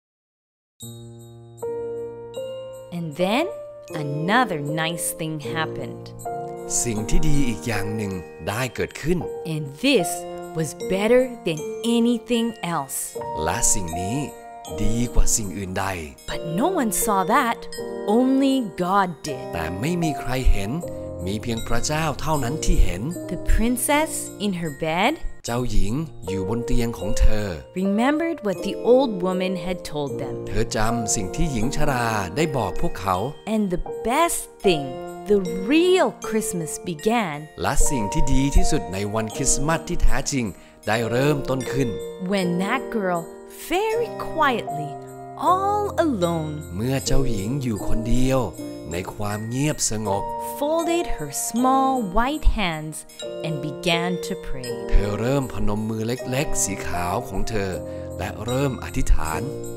And then another nice thing happened. สิ่งที่ดีอีกอย่างหนึ่งได้เกิดขึ้น And this was better than anything else. และสิ่งนี้ดีกว่าสิ่งอื่นใด But no one saw that. Only God did. แต่ไม่มีใครเห็นมีเพียงพระเจ้าเท่านั้นที่เห็น The princess in her bed เจ้าหญิงอยู่บนเตียงของเธอ remembered what the old woman had told them. เธอจำสิ่งที่หญิงชราได้บอกพวกเขา And the best thing, the real Christmas began และสิ่งที่ดีที่สุดในวันคริสต์มาสที่แท้จริงได้เริ่มต้นขึ้น when that girl very quietly, all alone, เมื่อเจ้าหญิงอยู่คนเดียวในความเงียบสงบ folded her small white hands and began to pray. เธอเริ่มพนมมือเล็กๆสีขาวของเธอและเริ่มอธิษฐาน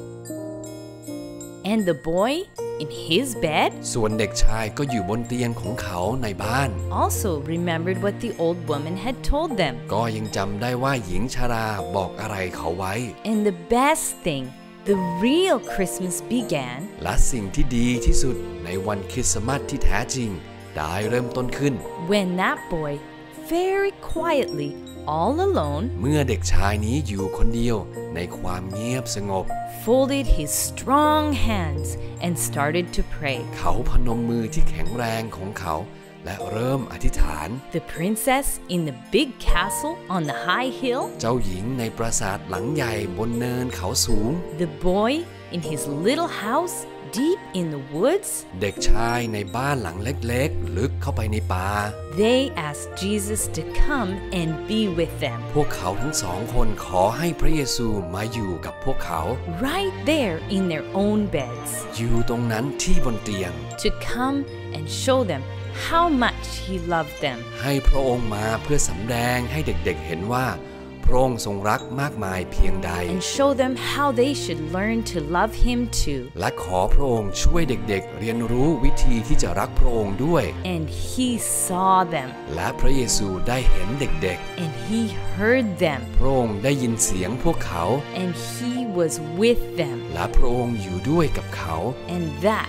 And the boy in his bed ส่วนเด็กชายก็อยู่บนเตียงของเขาในบ้าน also remembered what the old woman had told them. ก็ยังจำได้ว่าหญิงชราบอกอะไรเขาไว้ And the best thing, the real Christmas began และสิ่งที่ดีที่สุดในวันคริสต์มาสที่แท้จริงได้เริ่มต้นขึ้น when that boy very quietly, all alone, เมื่อเด็กชายนี้อยู่คนเดียวในความเงียบสงบ folded his strong hands and started to pray. เขาพนมมือที่แข็งแรงของเขาและเริ่มอธิษฐาน The princess in the big castle on the high hill, เจ้าหญิงในปราสาทหลังใหญ่บนเนินเขาสูง the boy in his little house deep in the woods, เด็กชายในบ้านหลังเล็กๆลึกเข้าไปในป่า they asked Jesus to come and be with them. พวกเขาทั้งสองคนขอให้พระเยซูมาอยู่กับพวกเขา Right there in their own beds, อยู่ตรงนั้นที่บนเตียง to come and show them how much he loved them. ให้พระองค์มาเพื่อสำแดงให้เด็กๆเห็นว่าพระองค์ทรงรักมากมายเพียงใด And show them how they should learn to love him too. และขอพระองค์ช่วยเด็กๆเรียนรู้วิธีที่จะรักพระองค์ด้วย And he saw them, และพระเยซูได้เห็นเด็ก and he heard them, ๆพระองค์ได้ยินเสียงพวกเขา and he was with them. และพระองค์อยู่ด้วยกับเขา And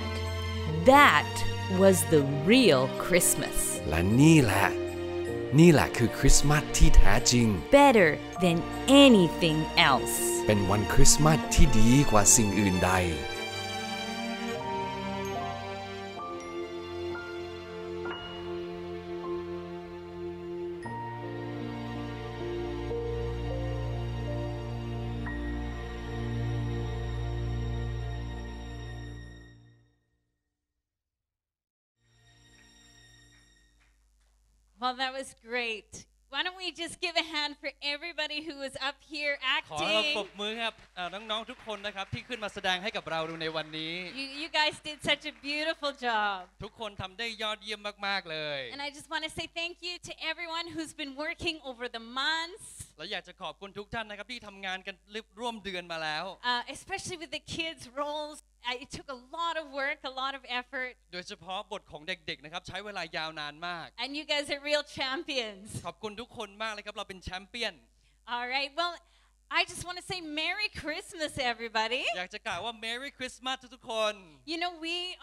that was the real Christmas. และนี่แหละคือคริสต์มาสที่แท้จริง Better than anything else. เป็นวันคริสต์มาสที่ดีกว่าสิ่งอื่นใด Well, that was great. Why don't we just give a hand for everybody who was up here ขอเราปร acting? บมือครับน้องๆทุกคนนะครับที่ขึ้นมาแสดงให้กับเราดูในวันนี้ You guys did such a beautiful job. ทุกคนทำได้ยอดเยี่ยมมากๆเลย And I just want to say thank you to everyone who's been working over the months, และอยากจะขอบคุณทุกท่านนะครับที่ทำงานกันร่วมเดือนมาแล้ว especially with the kids' roles. It took a lot of work, a lot of effort, โดยเฉพาะบทของเด็กๆนะครับใช้เวลายาวนานมาก and you guys are real champions. ขอบคุณทุกคนมากเลยครับเราเป็นแชมเปี้ยน All right, well, I just want to say Merry Christmas, everybody. อยากจะกล่าวว่า Merry Christmas ทุกๆคน You know,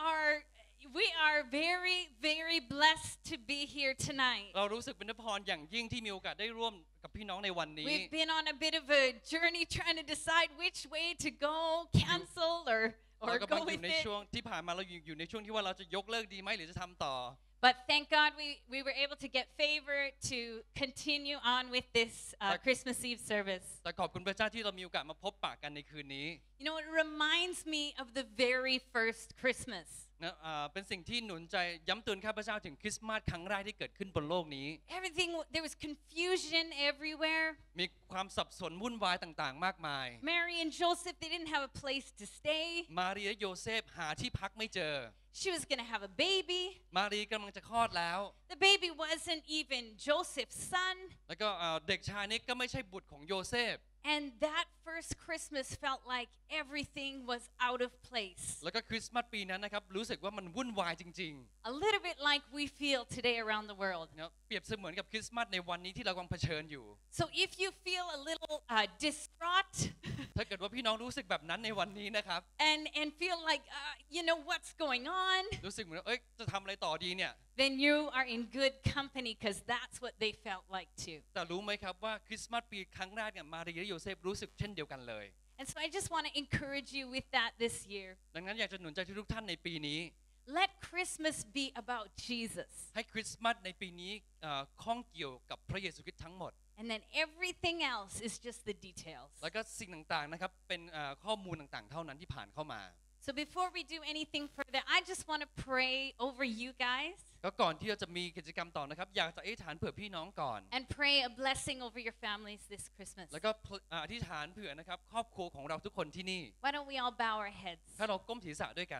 we are very, very blessed to be here tonight. เรารู้สึกเป็นพรอย่างยิ่งที่มีโอกาสได้ร่วมกับพี่น้องในวันนี้ We've been on a bit of a journey trying to decide which way to go, cancel or เรากำลั go งอยู่ with ใน it. ช่วงที่ผ่านมาเราอยู่ในช่วงที่ว่าเราจะยกเลิกดีไหมหรือจะทำต่อ But thank God we were able to get favor to continue on with this Christmas Eve service. แต่ขอบคุณพระเจ้าที่เรามีโอกาสมาพบปะกันในคืนนี้ You know, it reminds me of the very first Christmas. นะเป็นสิ่งที่หนุนใจย้ำเตือนข้าพเจ้าถึงคริสต์มาสครั้งแรกที่เกิดขึ้นบนโลกนี้ Everything, there was confusion everywhere. มีความสับสนวุ่นวายต่างๆมากมาย Mary and Joseph, they didn't have a place to stay. มารีและโยเซฟหาที่พักไม่เจอ She was going to have a baby. มารีกำลังจะคลอดแล้ว The baby wasn't even Joseph's son. แล้วก็เด็กชายนี้ก็ไม่ใช่บุตรของโยเซฟ And that first Christmas felt like everything was out of place. แล้วก็คริสต์มาสปีนั้นนะครับรู้สึกว่ามันวุ่นวายจริง A little bit like we feel today around the world. ๆนะเปรียบเสมือนกับคริสต์มาสในวันนี้ที่เรากำลังเผชิญอยู่ So if you feel a little distraught ถ้าเกิดว่าพี่น้องรู้สึกแบบนั้นในวันนี้นะครับ and feel like you know what's going on, รู้สึกเหมือนจะทำอะไรต่อดีเนี่ย then you are in good company because that's what they felt like too. แต่รู้ไหมครับว่าคริสต์มาสปีครั้งแรกเนี่ยมารีและโยเซฟรู้สึกเช่นเดียวกันเลย And so I just want to encourage you with that this year. ดังนั้นอยากจะหนุนใจทุกท่านในปีนี้ Let Christmas be about Jesus. ให้คริสต์มาสในปีนี้ข้องเกี่ยวกับพระเยซูคริสต์ทั้งหมด And then everything else is just the details. แล้วก็สิ่งต่างๆนะครับเป็นข้อมูลต่างๆเท่านั้นที่ผ่านเข้ามา So before we do anything further, I just want to pray over you guys ก็ก่อนที่เราจะมีกิจกรรมต่อนะครับอยากจะอธิษฐานเผื่อพี่น้องก่อน and pray a blessing over your families this Christmas. แล้วก็อธิษฐานเผื่อนะครับครอบครัวของเราทุกคนที่นี่ Why don't we all bow our heads? ถ้าเราก้มศีรษะด้วยกัน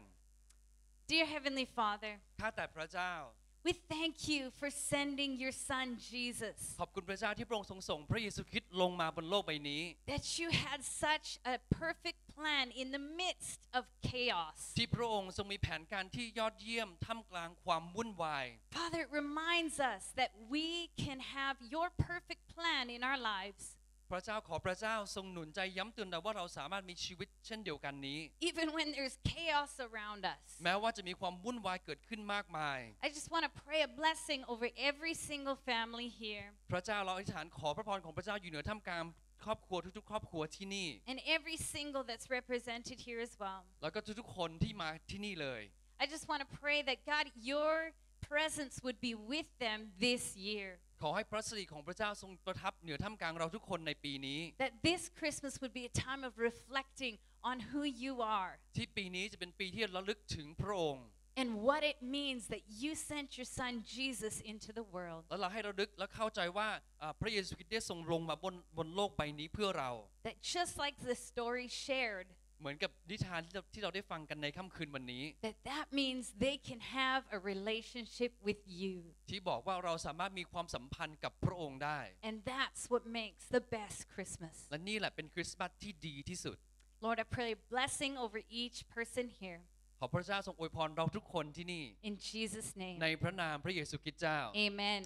Dear Heavenly Father, ข้าแต่พระเจ้า we thank you for sending your son Jesus. ขอบคุณพระเจ้าที่พระองค์ทรงส่งพระเยซูคริสต์ลงมาบนโลกใบนี้ That you had such a perfect plan in the midst of chaos. ที่พระองค์ทรงมีแผนการที่ยอดเยี่ยมท่ามกลางความวุ่นวาย Father, it reminds us that we can have your perfect plan in our lives. พระเจ้าขอพระเจ้าทรงหนุนใจย้ำเตือนเราว่าเราสามารถมีชีวิตเช่นเดียวกันนี้ Even when there's chaos around us. แม้ว่าจะมีความวุ่นวายเกิดขึ้นมากมาย I just want to pray a blessing over every single family here. พระเจ้าเราอธิษฐานขอพระพรของพระเจ้าอยู่เหนือท่ามกลางครอบครัวทุกๆครอบครัวที่นี่ And every single that's represented here as well. แล้วก็ทุกๆคนที่มาที่นี่เลย I just want to pray that God, your presence would be with them this year. ขอให้พระสิริของพระเจ้าทรงประทับเหนือท่ามกลางเราทุกคนในปีนี้ That this Christmas would be a time of reflecting on who you are ที่ปีนี้จะเป็นปีที่ระลึกถึงพระองค์ and what it means that you sent your son Jesus into the world. แล้วเราให้ระลึกและเข้าใจว่าพระเยซูคริสต์ได้ทรงลงมาบนโลกใบนี้เพื่อเรา That just like the story shared, เหมือนกับนิทานที่เราได้ฟังกันในค่ำคืนวันนี้ that means they can have a relationship with you. ที่บอกว่าเราสามารถมีความสัมพันธ์กับพระองค์ได้ And that's what makes the best Christmas. และนี่แหละเป็นคริสต์มาสที่ดีที่สุด Lord, I pray a blessing over each person here. ขอพระเจ้าทรงอวยพรเราทุกคนที่นี่ In Jesus' name. ในพระนามพระเยซูคริสต์เจ้า Amen.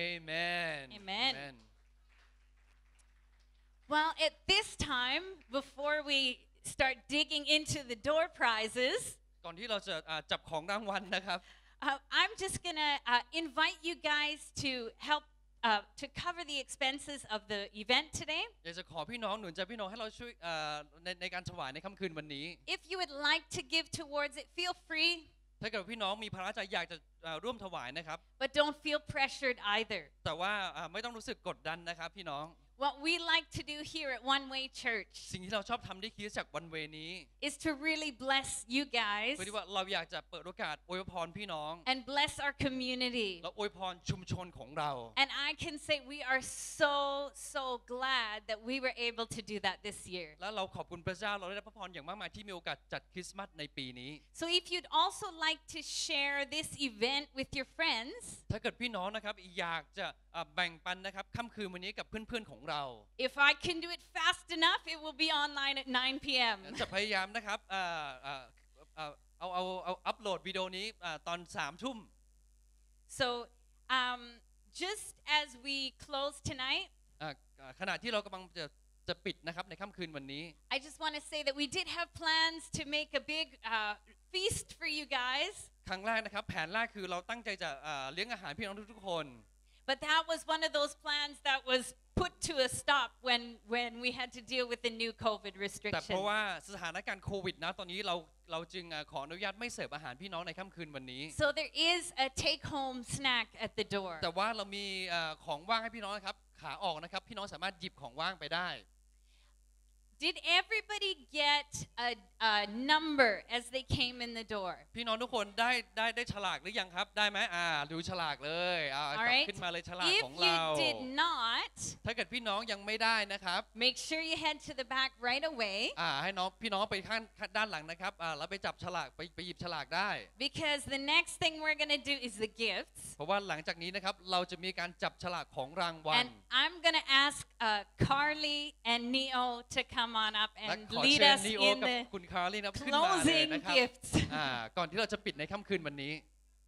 Amen Amen. Well, at this time, before we start digging into the door prizes, ก่อนที่เราจะจับของรางวัลนะครับ I'm just going to invite you guys to help to cover the expenses of the event today. อยากจะขอพี่น้องหนุนใจพี่น้องให้เราช่วยในการถวายในค่ำคืนวันนี้ If you would like to give towards it, feel free. ถ้าเกิดพี่น้องมีภาระใจอยากจะร่วมถวายนะครับ But don't feel pressured either. แต่ว่าไม่ต้องรู้สึกกดดันนะครับพี่น้อง what we like to do here at One Way Church สิ่งที่เราชอบทำที่คริสตจักรวันเวนี้ is to really bless you guys เพื่อที่ว่าเราอยากจะเปิดโอกาสอวยพรพี่น้อง and bless our community. และอวยพรชุมชนของเรา And I can say we are so glad that we were able to do that this year. และเราขอบคุณพระเจ้าเราได้รับพระพรอย่างมากมายที่มีโอกาสจัดคริสต์มาสในปีนี้ So if you'd also like to share this event with your friends, ถ้าเกิดพี่น้องนะครับอยากจะแบ่งปันนะครับค่ำคืนวันนี้กับเพื่อนๆของเรา if I can do it fast enough, it will be online at 9 p.m. จะพยายามนะครับเอาอัปโหลดวิดีโอนี้ตอน3 ทุ่ม So just as we close tonight, ขณะที่เรากำลังจะปิดนะครับในค่ำคืนวันนี้ I just want to say that we did have plans to make a big feast for you guys. ครั้งแรกนะครับแผนแรกคือเราตั้งใจจะเลี้ยงอาหารพี่น้องทุกๆคน But that was one of those plans that was put to a stop when we had to deal with the new COVID แต่ restrictions. เพราะว่าสถานการณ์โควิดนะตอนนี้เราจึงขออนุญาตไม่เสิร์ฟอาหารพี่น้องในค่ำคืนวันนี้ So there is a take-home snack at the door. แต่ว่าเรามีของว่างให้พี่น้องนะครับขาออกนะครับพี่น้องสามารถหยิบของว่างไปได้ Did everybody get a number as they came in the door? พี่น้องทุกคนได้ฉลากหรือยังครับได้ไหมดูฉลากเลยกลับขึ้นมาเลยฉลากของเรา If you did not, ถ้าเกิดพี่น้องยังไม่ได้นะครับ make sure you head to the back right away. ให้พี่น้องไปข้างด้านหลังนะครับแล้วไปจับฉลากไปหยิบฉลากได้ Because the next thing we're going to do is the gifts. เพราะว่าหลังจากนี้นะครับเราจะมีการจับฉลากของรางวัล And I'm going to ask Carly and Neo to come on up และ and ขอ lead เชิญ us นีโอ in กับ the คุณคาร์ลีนะขึ้นมาเลย closing นะครับ gifts. ก่อนที่เราจะปิดในค่ำคืนวันนี้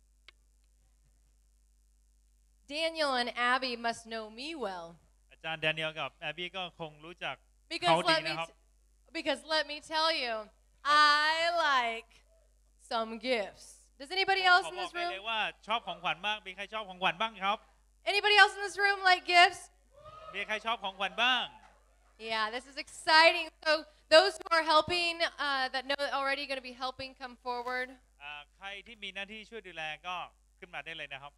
Daniel and Abby must know me well. อาจารย์แดเนียลกับแอบบี้ก็คงรู้จัก Because เขาดี let me นะครับ because let me tell you, I like some gifts. Does anybody ขอ else บ in อก this ได้เลย room? ว่าชอบของขวัญมากมีใครชอบของขวัญบ้างครับ Anybody else in this room like gifts? มีใครชอบของขวัญบ้าง Yeah, this is exciting. So those who are helping, that know already going to be helping, come forward. ใครที่มีหน้าที่ช่วยดูแลก็ขึ้นมาได้เลยนะครับ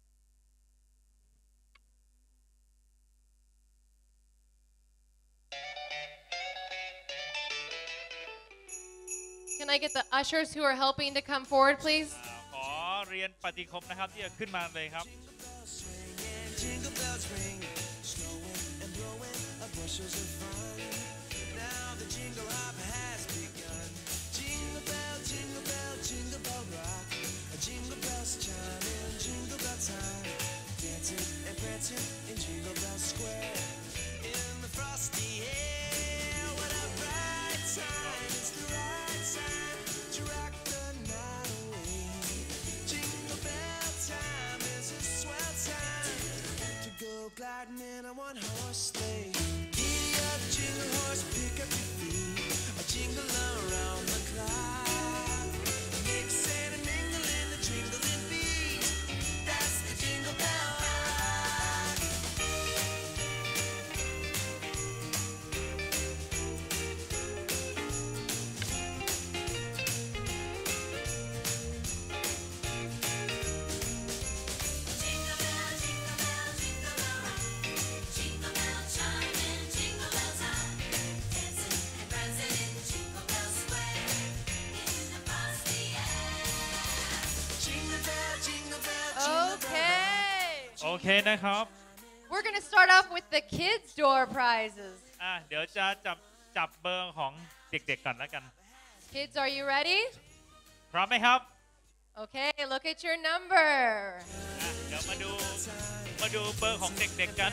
Can I get the ushers who are helping to come forward, please? ขอเรียนปฏิคมนะครับที่จะขึ้นมาเลยครับ Jingle bells ring, snowing and blowing, bushels of fun. Now the jingle hop has begun. Jingle bell, jingle bell, jingle bell rock. Jingle bells chiming, jingle bell time. Dancing and prancing in Jingle Bell Square. In the frosty air, what a bright time! It's the right time to rock the night away. Jingle bell time is a swell time to go gliding in a one-horse sleigh. Giddy up, jingle horse, pick up your feet. A jingle around the clock. Mix and a mingle in the jingling beat. That's the Jingle Bell Rock. Jingle bell, jingle bell, jingle bell rock. Jingle bell chiming, jingle bell time. Dancing and prancing in Jingle Bell Square. In the frosty air. Jingle bell, jingle bell, jingle bell rock. โอเคนะครับ We're going to start off with the kids' door prizes. เดี๋ยวจะจับเบอร์ของเด็กๆก่อนแล้วกัน Kids, are you ready? พร้อมไหมครับ Okay, look at your number. เดี๋ยวมาดูเบอร์ของเด็กๆกัน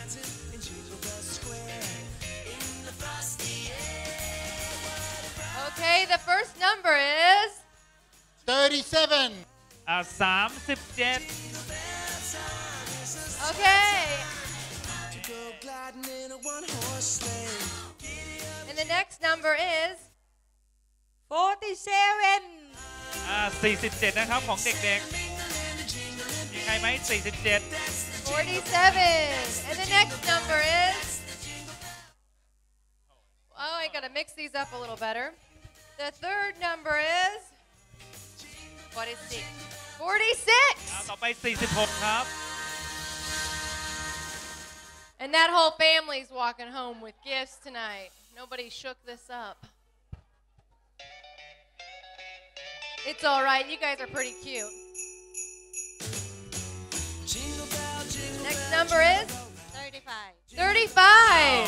Okay, the first number is 37. 37 okay. To go gliding in a one-horse sleigh. And the next number is 47. 47 นะครับของเด็กๆ มีใครไหม47 47. And the next number is oh, I gotta mix these up a little better. The third number is 46. 46. ต่อไป46 ครับ And that whole family's walking home with gifts tonight. Nobody shook this up. It's all right. You guys are pretty cute. Next number is 35. 35.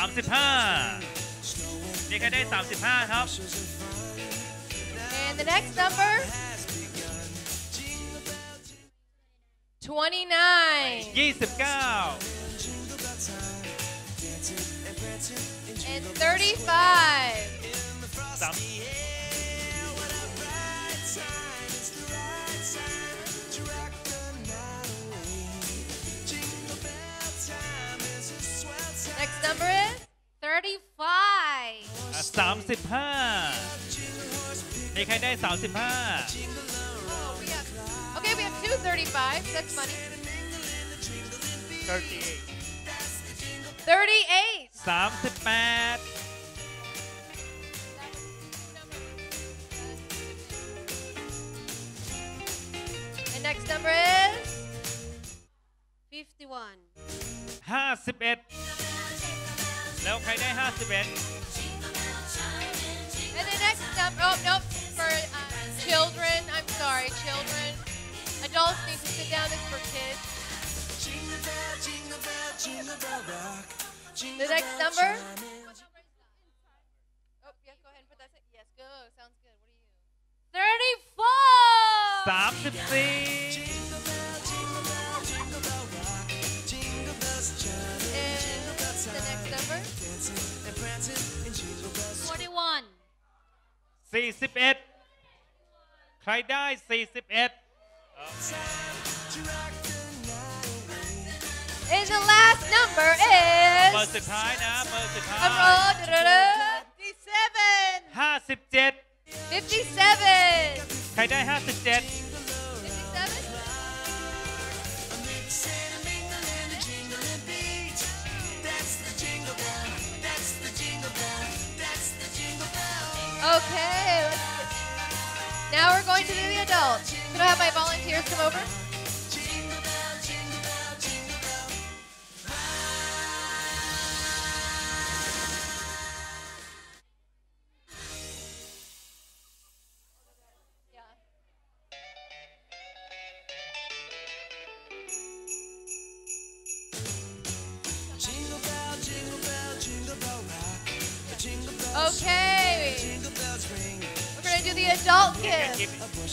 35มีใครได้35ครับ And the next number 29. 29 And 35. 35. Next number is 35. 35มีใครได้35 Okay, we have two 35s. That's funny. 38 38. 38 And next number is 51. 51แล้วใครได้51 And the next number, oh, nope, for children, I'm sorry, children. Adults need to sit down, it's for kids. The next number? Oh, yeah, go ahead and put that. Yes, go, sounds good. What are you? 34. 34. And the next number? 41. 41ใครได้41 And the last number เบอ is ร์สุดท้ายนะเบอร์สุดท้าย drum roll, da-da-da, 57 57. ใครได้57 57? Okay, now we're going to do the adults. Could I have my volunteers come over? Okay. We're going to do the adult gift.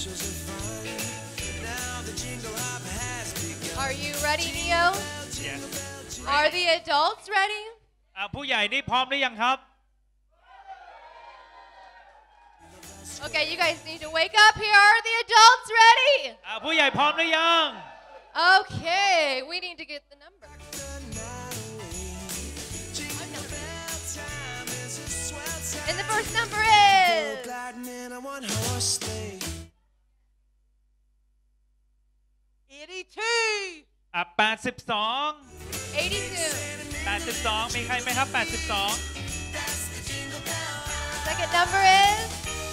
Are you ready, Neo? Yes. Are the adults ready? ผู้ใหญ่นี่พร้อมหรือยังครับ Okay, you guys need to wake up here. Are the adults ready? ผู้ใหญ่พร้อมหรือยัง Okay, we need to get the number. And the first number is 82. 82 82. มีใครไหมครับ82 Second number is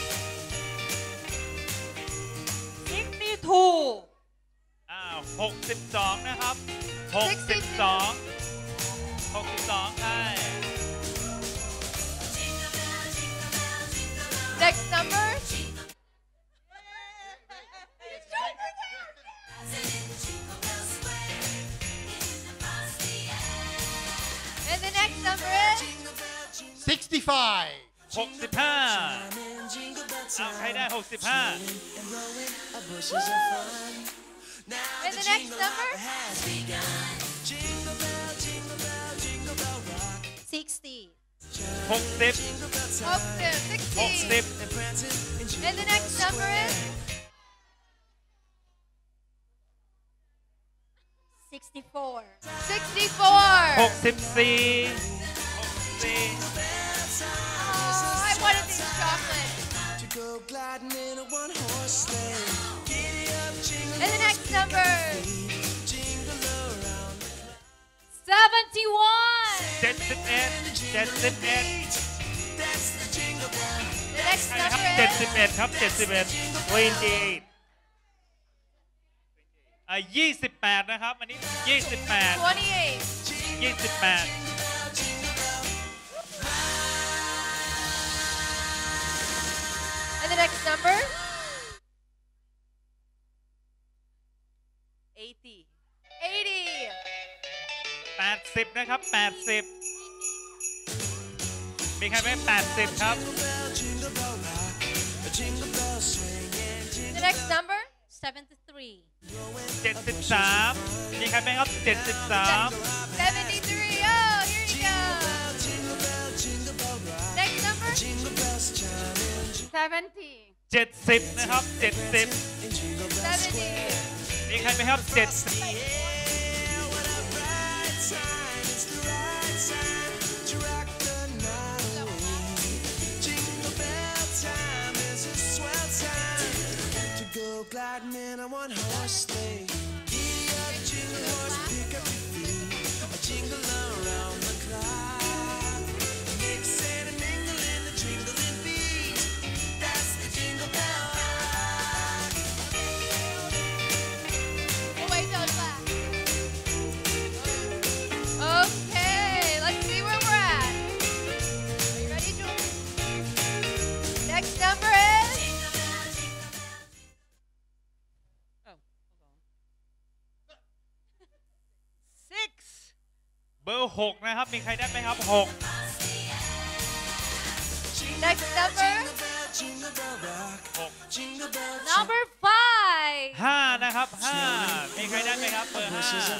62. 62นะครับ62ใช่ next number. And the next number is 65. 65ใครได้65 And the next number 60. 60. And the next number is 64. 64. 64 Oh, I wanted these chocolates. And the next number 71. 71 The next ใช่ครับ number is 71ครับ71 28 28นะครับอันนี้28 28. 28 And the next number? 80. 80. 80 นะครับ80มีใครไหม80ครับ The next number? 73. 73มีใครไหมครับ73 73. Oh, here you go. Next number? 70. 70นะครับ70 70. มีใครไหมครับ70 Gliding in a one-horse sleigh. Giddy up, jingle horse, pick up your feet. A jingle around the clock. Mix and a mingle in the jingling beat. That's the jingle bell rock. We'll wait till it's last. Okay, let's see where we're at. Are you ready, Jules? Next number is? เบอร์6นะครับมีใครได้ไหมครับ6 Next number? Number 5. 5นะครับ5มีใครได้ไหมครับเบอร์5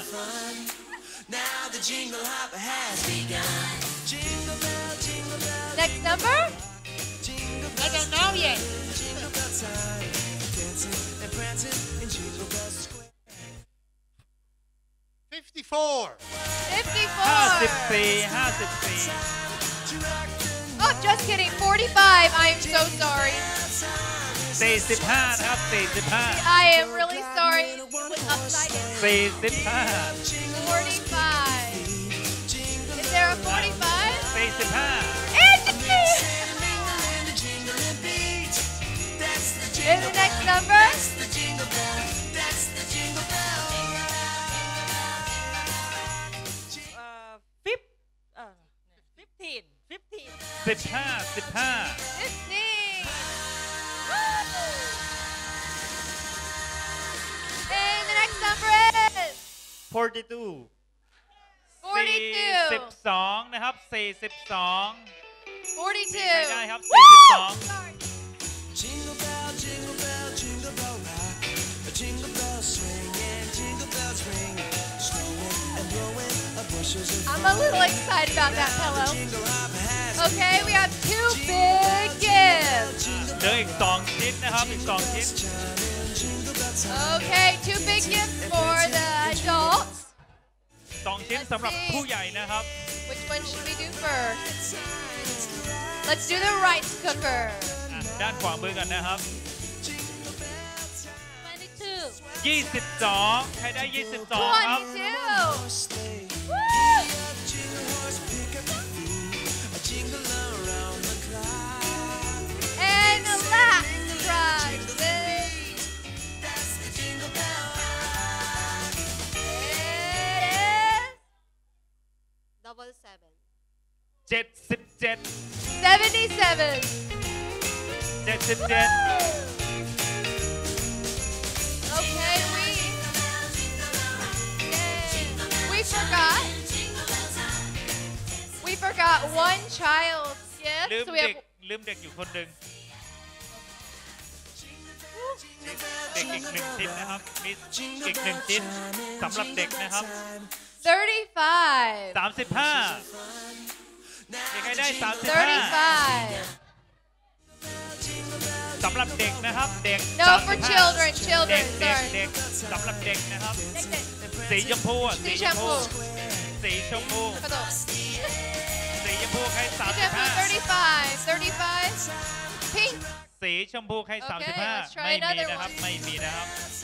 Now the jingle hop has begun. Jingle bell, jingle bell. Next number? I don't know yet. Jingle bell time. Dancing and prancing in Jingle Bell Square. 54. 54. 54 Oh, just kidding. 45. I am so sorry. 45นะครับ45 I am really sorry. It was upside down. 45. Is there a 45? 45 Angie! And the next number? Fifteen. 15 15. And the next number is? 42 42. 42นะครับ42 42. มีใครได้ครับ Woo! 42 Sorry. Jingle bell, jingle bell, jingle bell rock. A jingle bell swing and jingle bells ring. Snowing and blowing a bushels of I'm a little excited about that pillow. Okay, we have 2 big gifts. เหลืออีก2ชิ้นนะครับอีก2ชิ้น Okay, 2 big gifts for the adults. 2ชิ้นสำหรับผู้ใหญ่นะครับ Which one should we do first? Let's do the rice cooker. ด้านขวามือกันนะครับ 22. 22ใครได้22ครับ 22. Woo! And the last prize is Double 7. 77 77. 77 Okay, we forgot one child's gift. ลืม So we เด็ก have ลืมเด็กอยู่คนหนึ่งเด็กอีก1ชิ้นนะครับมีอีก1ชิ้นสำหรับเด็กนะครับ 35. 35มีใครได้ 35. สำหรับเด็กนะครับเด็ก No, for children, เด็ก sorry. เด็กสำหรับเด็กนะครับสีชมพูอ่ะสีชมพูสีชมพูสีชมพูใคร Shampoo, 35. 35. Pink. สีชมพูใคร Okay, let's 35 try ไม่มี another นะครับ one. ไม่มีนะครับ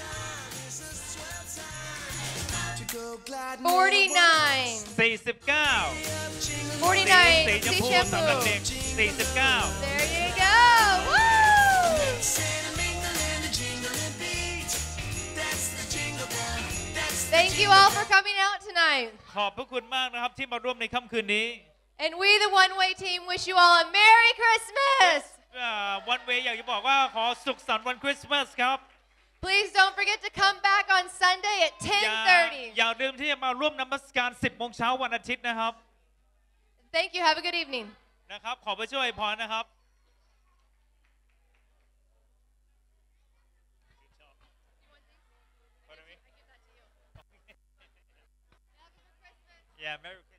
49. 49 49. สีชม Sea พูสำหรับเด็ก shampoo. 49 There you go. Woo! Thank you all for coming out tonight. tonight. ขอบพระคุณมากนะครับที่มาร่วมในค่ำคืนนี้ And we, the One Way team, wish you all a Merry Christmas. One Way อยากจะบอกว่าขอสุขสันต์วันคริสต์มาสครับ Please don't forget to come back on Sunday at 10:30. อย่าลืมที่จะมาร่วมนมัสการ 10 โมงเช้าวันอาทิตย์นะครับ Thank you. Have a good evening. นะครับขอพระช่วยพรนะครับ Yeah, Merry Christmas.